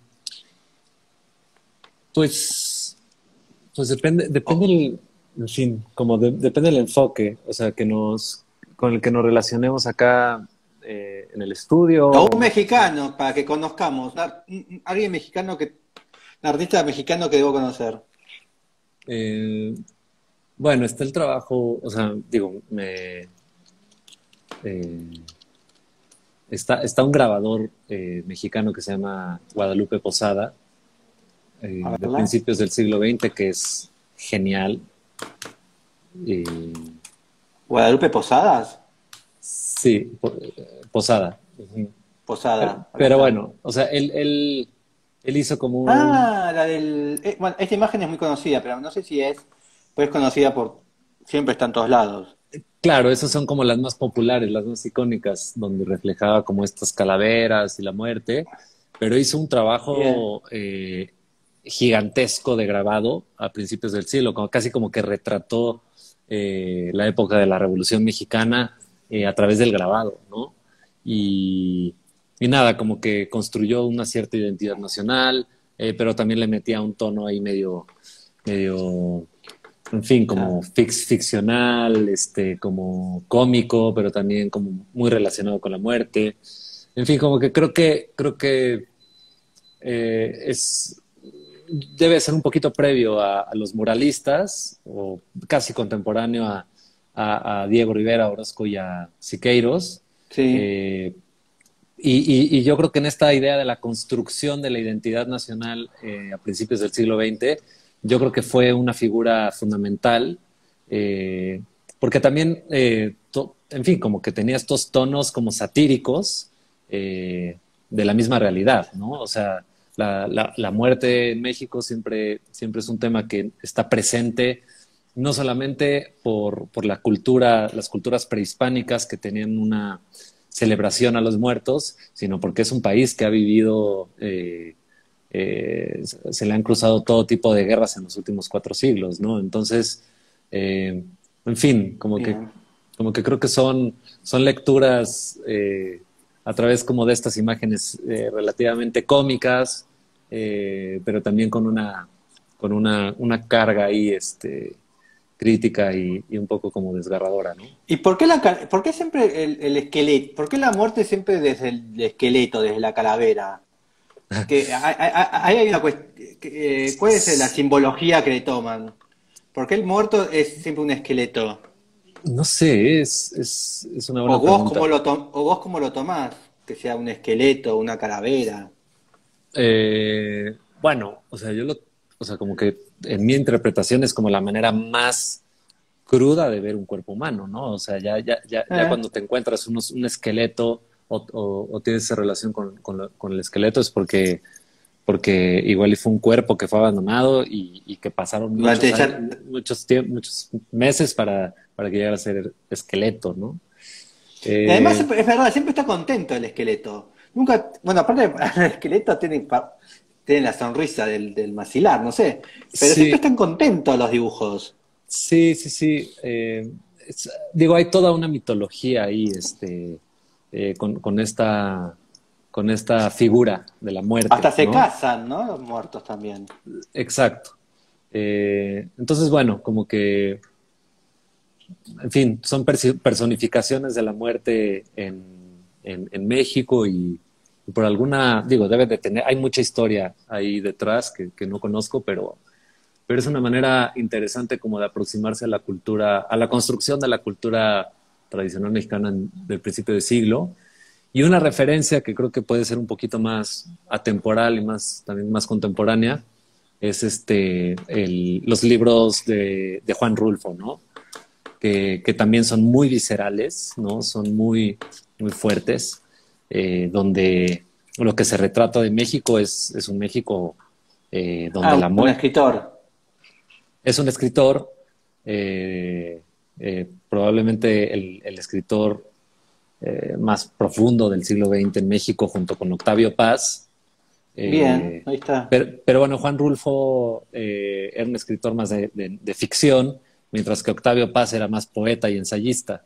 Speaker 2: pues, pues depende, depende
Speaker 1: O,
Speaker 2: el, en fin, como de- depende del enfoque, o sea, que nos, con el que nos relacionemos acá eh, en el
Speaker 1: o un
Speaker 2: estudio.
Speaker 1: mexicano, para que conozcamos. Una- un- un- alguien mexicano que. Un artista mexicano que debo conocer.
Speaker 2: Eh, bueno, está el trabajo, o sea, digo, me, eh, está, está un grabador eh, mexicano que se llama Guadalupe Posada,
Speaker 1: A
Speaker 2: eh, de
Speaker 1: verla.
Speaker 2: principios del siglo veinte, que es genial. Eh,
Speaker 1: Guadalupe Posadas.
Speaker 2: sí, po- eh, Posada. Ujú. Pero,
Speaker 1: Posada, acá
Speaker 2: pero
Speaker 1: está.
Speaker 2: bueno, o sea, él, él, él hizo como un...
Speaker 1: Ah, la del. eh, bueno, esta imagen es muy conocida, pero no sé si es. Pues es conocida por. Siempre está en todos lados.
Speaker 2: Claro, esas son como las más populares, las más icónicas, donde reflejaba como estas calaveras y la muerte, pero hizo un
Speaker 1: Bien.
Speaker 2: trabajo eh, gigantesco de grabado a principios del siglo, como, casi como que retrató eh, la época de la Revolución Mexicana eh, a través del grabado, ¿no? Y, y nada, como que construyó una cierta identidad nacional, eh, pero también le metía un tono ahí medio, medio en fin, como
Speaker 1: Ya.
Speaker 2: fix, ficcional, este, como cómico, pero también como muy relacionado con la muerte. En fin, como que creo que creo que eh, es debe ser un poquito previo a, a los muralistas o casi contemporáneo a, a, a Diego Rivera, Orozco y a Siqueiros.
Speaker 1: Sí,
Speaker 2: Eh, y, y, y yo creo que en esta idea de la construcción de la identidad nacional eh, a principios del siglo veinte, yo creo que fue una figura fundamental, eh, porque también, eh, to- en fin, como que tenía estos tonos como satíricos eh, de la misma realidad, ¿no? O sea, la, la, la muerte en México siempre, siempre es un tema que está presente no solamente por, por la cultura, las culturas prehispánicas que tenían una celebración a los muertos, sino porque es un país que ha vivido, eh, eh, se le han cruzado todo tipo de guerras en los últimos cuatro siglos, ¿no? Entonces, eh, en fin, como que,
Speaker 1: bien.
Speaker 2: como que creo que son, son lecturas eh, a través como de estas imágenes eh, relativamente cómicas, eh, pero también con una, con una, una carga ahí, este, crítica y, y un poco como desgarradora, ¿no?
Speaker 1: ¿Y por qué, la, ca- por qué siempre el, el esqueleto? ¿Por qué la muerte siempre desde el esqueleto, desde la calavera? Que hay, hay- hay- hay una cuestión. ¿Cuál es la simbología que le toman? ¿Por qué el muerto es siempre un esqueleto?
Speaker 2: No sé, es, es, es una
Speaker 1: ¿O
Speaker 2: buena
Speaker 1: vos cómo
Speaker 2: pregunta.
Speaker 1: lo tom- o vos cómo lo tomás? Que sea un esqueleto, una calavera.
Speaker 2: Eh, bueno, o sea, yo lo, o sea, como que en mi interpretación es como la manera más cruda de ver un cuerpo humano, ¿no? O sea, ya, ya, ya, ya
Speaker 1: Eh,
Speaker 2: cuando te encuentras unos, un esqueleto o, o, o tienes esa relación con, con, lo- con el esqueleto es porque, porque igual y fue un cuerpo que fue abandonado y, y que pasaron
Speaker 1: durante
Speaker 2: muchos
Speaker 1: ya-
Speaker 2: años, muchos, tiemp- muchos meses para, para que llegara a ser esqueleto, ¿no?
Speaker 1: Y además
Speaker 2: Eh,
Speaker 1: es verdad, siempre está contento el esqueleto. Nunca, bueno, aparte el esqueleto tiene, pa- tiene la sonrisa del, del maxilar, no sé. Pero siempre
Speaker 2: sí,
Speaker 1: están contentos los dibujos.
Speaker 2: sí, sí, sí. Eh, es- digo, hay toda una mitología ahí, este, eh, con, con esta, con esta figura de la
Speaker 1: Hasta
Speaker 2: muerte,
Speaker 1: se
Speaker 2: ¿no?
Speaker 1: casan, ¿no? Los muertos también.
Speaker 2: Exacto. Eh, entonces, bueno, como que, en fin, son persi- personificaciones de la muerte en, en, en México y, y por alguna, digo, debe de tener, hay mucha historia ahí detrás que, que no conozco, pero pero es una manera interesante como de aproximarse a la cultura, a la construcción de la cultura tradicional mexicana en- del principio de siglo. Y una referencia que creo que puede ser un poquito más atemporal y más, también más contemporánea es este, el- los libros de, de Juan Rulfo, ¿no? Que, que también son muy viscerales, ¿no? Son muy, muy fuertes, eh, donde lo que se retrata de México es, es un México eh, donde
Speaker 1: Ah,
Speaker 2: la
Speaker 1: un
Speaker 2: muerte
Speaker 1: escritor.
Speaker 2: es un escritor, eh, eh, probablemente el, el escritor eh, más profundo del siglo veinte en México, junto con Octavio Paz.
Speaker 1: Bien,
Speaker 2: Eh,
Speaker 1: ahí está.
Speaker 2: pero, pero, bueno, Juan Rulfo eh, era un escritor más de, de, de, ficción, mientras que Octavio Paz era más poeta y ensayista.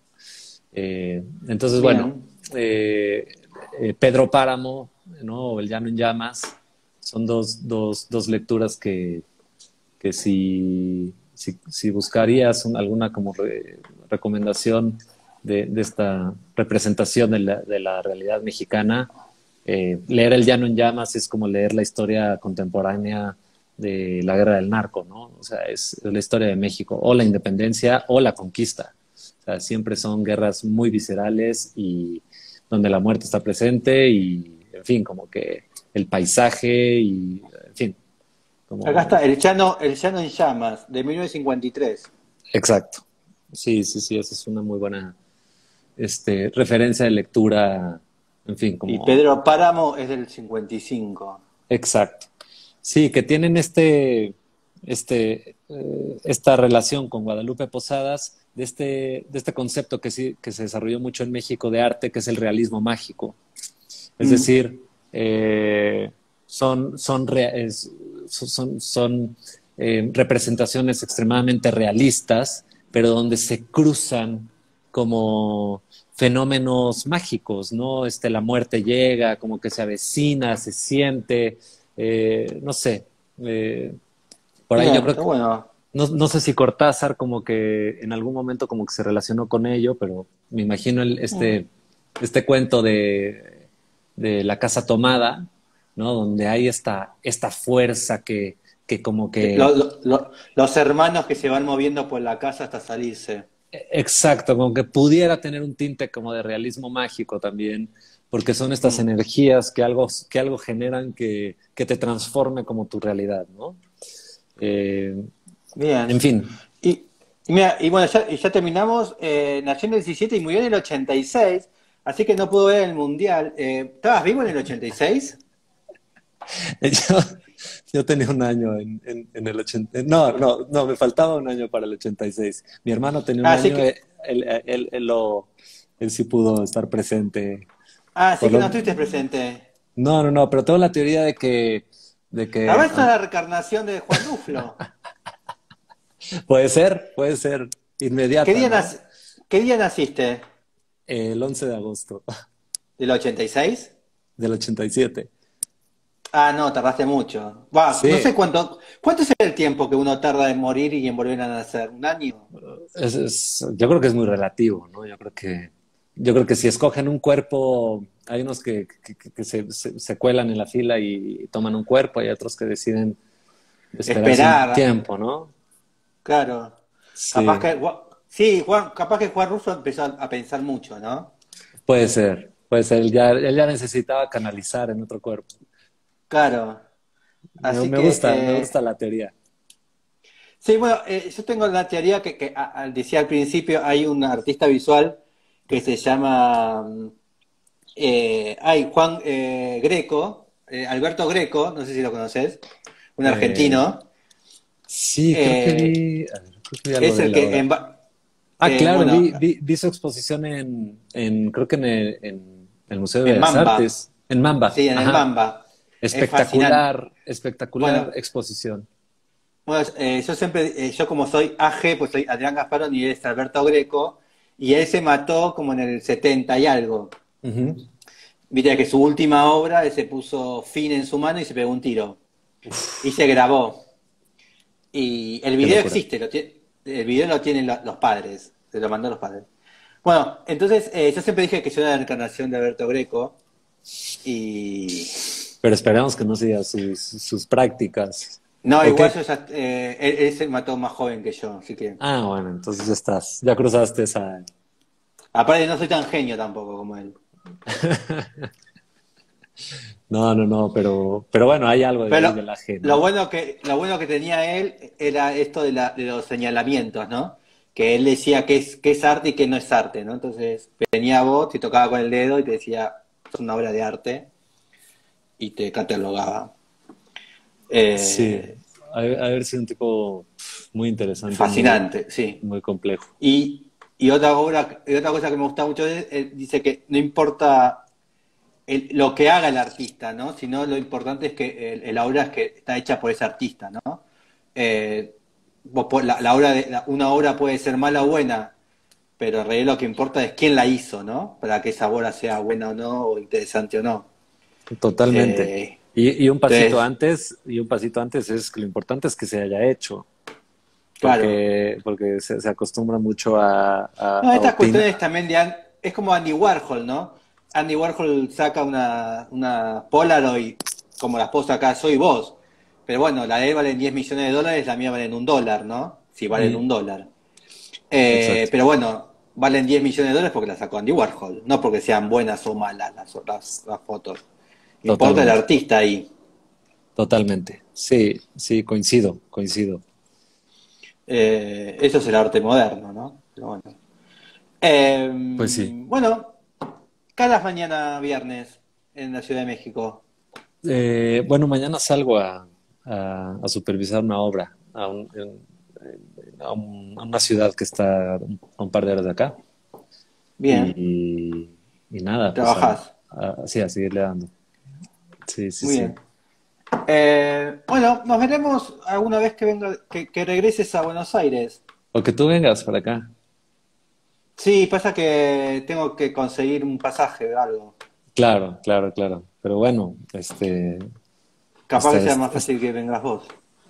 Speaker 2: Eh, entonces, bueno,
Speaker 1: Bien.
Speaker 2: eh, eh, Pedro Páramo, ¿no? O El Llano en Llamas, son dos, dos, dos lecturas que, que si, si, si buscarías un- alguna como re- recomendación de, de esta representación de la, de la realidad mexicana, eh, leer El Llano en Llamas es como leer la historia contemporánea de la guerra del narco, ¿no? O sea, es, es la historia de México, o la independencia o la conquista. O sea, siempre son guerras muy viscerales y donde la muerte está presente y, en fin, como que el paisaje y, en fin,
Speaker 1: Acá
Speaker 2: como
Speaker 1: está, El Llano, El Llano en Llamas, de mil novecientos cincuenta y tres.
Speaker 2: exacto. Sí, sí, sí, esa es una muy buena este, referencia de lectura, en fin,
Speaker 1: Y
Speaker 2: como
Speaker 1: Pedro Páramo es del cincuenta y cinco.
Speaker 2: exacto. Sí, que tienen este, este, eh, esta relación con Guadalupe Posadas, de este, de este concepto que, sí, que se desarrolló mucho en México de arte, que es el realismo mágico. Es
Speaker 1: Mm.
Speaker 2: decir, eh, son, son, rea- es- son, son eh, representaciones extremadamente realistas, pero donde se cruzan como fenómenos mágicos, ¿no? Este, la muerte llega, como que se avecina, se siente, eh, no sé. eh, por ahí yo
Speaker 1: Bien,
Speaker 2: creo
Speaker 1: está
Speaker 2: que,
Speaker 1: bueno.
Speaker 2: no, no sé si Cortázar como que en algún momento como que se relacionó con ello, pero me imagino el,
Speaker 1: Mm.
Speaker 2: este, este cuento de, de la casa tomada, ¿no? Donde hay esta, esta fuerza que, que como
Speaker 1: Eh, lo-
Speaker 2: que,
Speaker 1: lo- lo- los hermanos que se van moviendo por la casa hasta salirse.
Speaker 2: Exacto, como que pudiera tener un tinte como de realismo mágico también, porque son estas
Speaker 1: Mm,
Speaker 2: energías que algo, que algo generan que, que te transforme como tu realidad, ¿no? Eh, en
Speaker 1: bien.
Speaker 2: fin,
Speaker 1: Y, y mira, y bueno, ya, y ya terminamos. Eh, nació en el diecisiete y murió en el ochenta y seis, así que no pudo ver el Mundial. Eh, ¿estabas vivo en el ochenta y seis?
Speaker 2: yo, yo tenía un año en, en, en el ochenta, no, no, no, me faltaba un año para el ochenta y seis. Mi hermano tenía un
Speaker 1: Así
Speaker 2: año,
Speaker 1: que,
Speaker 2: eh, él, él, él, lo, él sí pudo estar presente.
Speaker 1: así
Speaker 2: Por
Speaker 1: que
Speaker 2: lo,
Speaker 1: no estuviste presente.
Speaker 2: no, no, no, pero tengo la teoría de que, de
Speaker 1: Tal
Speaker 2: que
Speaker 1: vez es la reencarnación de Juan Duflo.
Speaker 2: puede ser, puede ser
Speaker 1: ¿Qué
Speaker 2: inmediata,
Speaker 1: día,
Speaker 2: ¿no?
Speaker 1: nac- ¿Qué día naciste?
Speaker 2: El once de agosto
Speaker 1: ¿Del ochenta y seis?
Speaker 2: del ochenta y siete.
Speaker 1: Ah, no, tardaste mucho. Va, no
Speaker 2: Sí,
Speaker 1: sé cuánto. ¿Cuánto es el tiempo que uno tarda en morir y en volver a nacer? ¿Un año?
Speaker 2: es, es- yo creo que es muy relativo, ¿no? Yo creo que, yo creo que si escogen un cuerpo, hay unos que, que- que- que se, se- se cuelan en la fila y toman un cuerpo, hay otros que deciden esperarse un
Speaker 1: Esperar,
Speaker 2: tiempo, ¿no?
Speaker 1: claro. Capaz
Speaker 2: Sí,
Speaker 1: que. Gua- Sí, Juan, capaz que Juan Russo empezó a, a pensar mucho, ¿no?
Speaker 2: puede ser, puede ser. Él ya, él ya necesitaba canalizar en otro cuerpo.
Speaker 1: Claro.
Speaker 2: Me,
Speaker 1: Así
Speaker 2: me
Speaker 1: que.
Speaker 2: gusta, me
Speaker 1: eh,
Speaker 2: gusta la teoría.
Speaker 1: Sí, bueno, eh, yo tengo la teoría que, que a- a- decía al principio, hay un artista visual que se llama. mm, eh, ay, Juan eh, Greco, eh, Alberto Greco, no sé si lo conoces, un
Speaker 2: Eh,
Speaker 1: argentino.
Speaker 2: sí, creo que
Speaker 1: eh,
Speaker 2: vi, a ver, creo que vi algo
Speaker 1: es
Speaker 2: de
Speaker 1: el
Speaker 2: él
Speaker 1: que
Speaker 2: ahora.
Speaker 1: en, ba-
Speaker 2: Ah,
Speaker 1: eh,
Speaker 2: claro,
Speaker 1: bueno,
Speaker 2: vi, vi, vi su exposición en, en creo que en el, en el Museo de
Speaker 1: en
Speaker 2: Bellas
Speaker 1: Mamba,
Speaker 2: Artes, en Mamba.
Speaker 1: sí, en el
Speaker 2: Ajá.
Speaker 1: Mamba. Es fascinante.
Speaker 2: Espectacular, espectacular
Speaker 1: Bueno,
Speaker 2: exposición.
Speaker 1: bueno, eh, yo siempre, eh, yo como soy A G, pues soy Adrián Gasparón y él es Alberto Greco, y él se mató como en el setenta y algo.
Speaker 2: Ujú.
Speaker 1: Viste que su última obra, él se puso fin en su mano y se pegó un tiro. Y se grabó. Y el
Speaker 2: Qué
Speaker 1: video
Speaker 2: locura.
Speaker 1: existe, lo tie- el video lo tienen lo- los padres, se lo mandó a los padres. Bueno, entonces eh, yo siempre dije que yo era la encarnación de Alberto Greco y
Speaker 2: Pero esperamos que no siga sus, sus prácticas.
Speaker 1: no,
Speaker 2: ¿O
Speaker 1: igual
Speaker 2: qué?
Speaker 1: yo ya, eh, él, él se mató más joven que yo, así que
Speaker 2: Ah, bueno, entonces ya estás, ya cruzaste esa.
Speaker 1: aparte no soy tan genio tampoco como él.
Speaker 2: No, no, no, pero, pero bueno, hay algo de
Speaker 1: Pero
Speaker 2: ahí
Speaker 1: lo,
Speaker 2: de la G,
Speaker 1: lo
Speaker 2: ¿no?
Speaker 1: bueno que lo bueno que tenía él era esto de, la, de los señalamientos, ¿no? Que él decía qué es, qué es arte y qué no es arte, ¿no? Entonces venía vos, te tocaba con el dedo y te decía, es una obra de arte y te catalogaba.
Speaker 2: Sí,
Speaker 1: Eh,
Speaker 2: ha ha haber sido un tipo muy interesante, muy,
Speaker 1: fascinante, sí.
Speaker 2: muy complejo.
Speaker 1: Y, y otra obra, y otra cosa que me gusta mucho de él, él dice que no importa el- lo que haga el artista, ¿no? Sino lo importante es que el- la obra es que está hecha por ese artista, ¿no? Eh, vos po- la, la obra de, la- una obra puede ser mala o buena, pero en realidad lo que importa es quién la hizo, ¿no? Para que esa obra sea buena o no, o interesante o no.
Speaker 2: Totalmente.
Speaker 1: Eh,
Speaker 2: Y, y un pasito
Speaker 1: entonces,
Speaker 2: antes, y un pasito antes es que lo importante es que se haya hecho,
Speaker 1: claro.
Speaker 2: porque, porque se, se acostumbra mucho a, a,
Speaker 1: No,
Speaker 2: a
Speaker 1: estas
Speaker 2: opinar.
Speaker 1: cuestiones también de... An- es como Andy Warhol, ¿no? Andy Warhol saca una, una Polaroid, como las puedo sacar, soy vos. Pero bueno, la de él vale diez millones de dólares, la mía vale un dólar, ¿no? Si valen
Speaker 2: Mm,
Speaker 1: un dólar. Eh,
Speaker 2: exacto,
Speaker 1: pero bueno, valen diez millones de dólares porque la sacó Andy Warhol, no porque sean buenas o malas las, las, las fotos. Importa el
Speaker 2: totalmente,
Speaker 1: artista ahí.
Speaker 2: totalmente. Sí, sí, coincido, coincido.
Speaker 1: Eh, eso es el arte moderno, ¿no? Pero bueno. Eh,
Speaker 2: Pues sí.
Speaker 1: bueno, cada mañana viernes en la Ciudad de México.
Speaker 2: Eh, bueno, mañana salgo a, a- a supervisar una obra a, un- en- a un- a una ciudad que está a un par de horas de acá.
Speaker 1: Bien,
Speaker 2: Y, y nada, pues a,
Speaker 1: trabajás.
Speaker 2: a- sí, a seguirle dando. Sí, sí,
Speaker 1: Muy
Speaker 2: sí.
Speaker 1: bien. Eh, bueno, nos veremos alguna vez que venga, que, que regreses a Buenos Aires.
Speaker 2: O que tú vengas para acá.
Speaker 1: Sí, pasa que tengo que conseguir un pasaje o algo.
Speaker 2: Claro, claro, claro. Pero bueno, este,
Speaker 1: Capaz que
Speaker 2: esta,
Speaker 1: sea
Speaker 2: es,
Speaker 1: más
Speaker 2: es,
Speaker 1: fácil que vengas vos.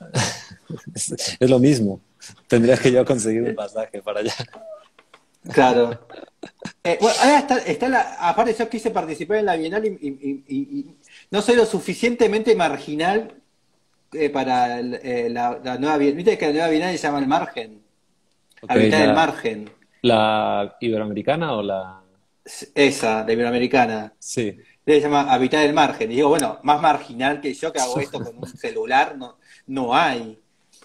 Speaker 2: es- es lo mismo. Tendría que yo conseguir un pasaje para allá.
Speaker 1: Claro. Eh, bueno, ahora está, está la, aparte yo quise participar en la Bienal y, y- y- y no soy lo suficientemente marginal eh, para el- eh, la, la nueva Bienal. Viste que la nueva Bienal se llama El Margen,
Speaker 2: Ok,
Speaker 1: Habitar el
Speaker 2: la,
Speaker 1: Margen.
Speaker 2: ¿La iberoamericana o la...?
Speaker 1: Esa, la iberoamericana.
Speaker 2: Sí,
Speaker 1: Se llama Habitar el Margen. Y digo, bueno, más marginal que yo que hago esto con un celular, no, no hay.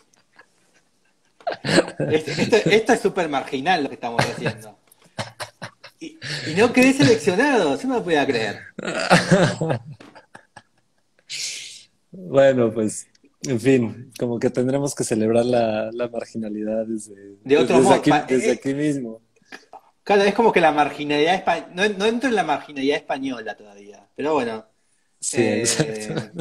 Speaker 1: Esto, esto, esto es súper marginal lo que estamos haciendo. Y, y no quedé seleccionado, yo no lo podía creer.
Speaker 2: bueno, pues, en fin, como que tendremos que celebrar la, la marginalidad desde,
Speaker 1: De otro
Speaker 2: desde
Speaker 1: modo,
Speaker 2: aquí,
Speaker 1: pa-
Speaker 2: desde
Speaker 1: eh,
Speaker 2: aquí mismo.
Speaker 1: claro, es como que la marginalidad española, no, no entro en la marginalidad española todavía, pero bueno.
Speaker 2: Sí, exacto.
Speaker 1: eh,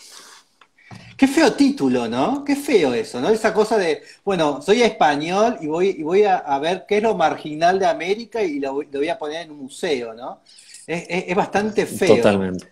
Speaker 1: Qué feo título, ¿no? Qué feo eso, ¿no? Esa cosa de, bueno, soy español y voy, y voy a, a ver qué es lo marginal de América y lo, voy lo voy a poner en un museo, ¿no? Es, es- es bastante feo.
Speaker 2: Totalmente.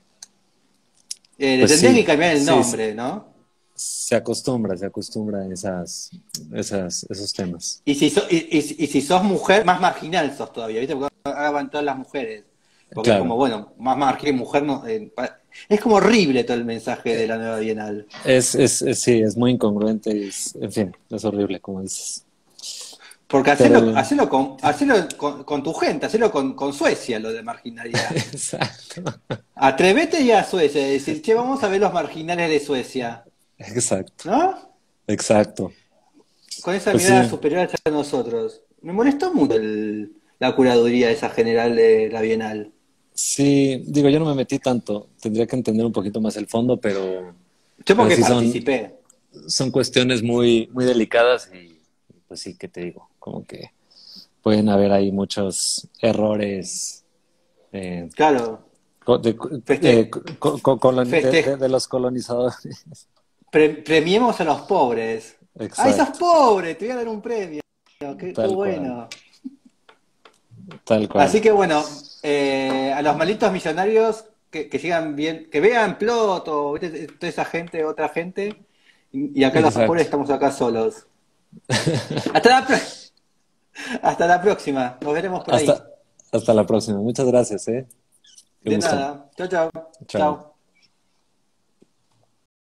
Speaker 1: Eh, le
Speaker 2: Pues
Speaker 1: tendría que
Speaker 2: sí,
Speaker 1: cambiar el
Speaker 2: sí, sí.
Speaker 1: nombre, ¿no?
Speaker 2: Se acostumbra, se acostumbra a esas, esas, esos temas.
Speaker 1: Y si, so- y, y- y si sos mujer, más marginal sos todavía, ¿viste? Porque ahora van todas las mujeres. Porque es como,
Speaker 2: Claro,
Speaker 1: bueno, más marginal mujer no. eh, pa- es como horrible todo el mensaje de la nueva Bienal.
Speaker 2: es, es, es- sí, es muy incongruente y es- en fin, es horrible, como dices.
Speaker 1: Porque
Speaker 2: Pero
Speaker 1: hacelo,
Speaker 2: bien,
Speaker 1: hacelo con, hacelo con, con tu gente, hacelo con, con Suecia, lo de marginalidad.
Speaker 2: exacto,
Speaker 1: Atrévete ya a Suecia y decir, che, vamos a ver los marginales de Suecia,
Speaker 2: exacto,
Speaker 1: ¿no?
Speaker 2: exacto.
Speaker 1: Con esa
Speaker 2: Pues
Speaker 1: mirada
Speaker 2: sí,
Speaker 1: superior hacia nosotros. Me molestó mucho el- la curaduría esa general de la Bienal.
Speaker 2: sí, digo, yo no me metí tanto, tendría que entender un poquito más el fondo, pero,
Speaker 1: Yo
Speaker 2: pero
Speaker 1: porque
Speaker 2: sí son,
Speaker 1: participé.
Speaker 2: son cuestiones muy, muy delicadas y pues sí, ¿qué te digo? Como que pueden haber ahí muchos errores eh,
Speaker 1: Claro,
Speaker 2: co- de, de-
Speaker 1: feste,
Speaker 2: co- co- colon- de- de-
Speaker 1: feste,
Speaker 2: de los colonizadores.
Speaker 1: pre- premiemos a los pobres. ¡Ay, sos
Speaker 2: Exacto,
Speaker 1: pobre! Te voy a dar un premio. Qué, qué
Speaker 2: tal cual,
Speaker 1: bueno.
Speaker 2: tal cual.
Speaker 1: Así que bueno, eh, a los malditos millonarios que, que sigan bien, que vean Plot o ¿viste? Toda esa gente, otra gente, y, y acá los pobres
Speaker 2: Exacto.
Speaker 1: estamos acá solos. Hasta la, pro- hasta la próxima, nos veremos por ahí.
Speaker 2: Hasta, hasta la próxima. Muchas gracias, ¿eh? Qué
Speaker 1: De
Speaker 2: gusto.
Speaker 1: nada, chao, chao,
Speaker 2: Chao.
Speaker 1: chao.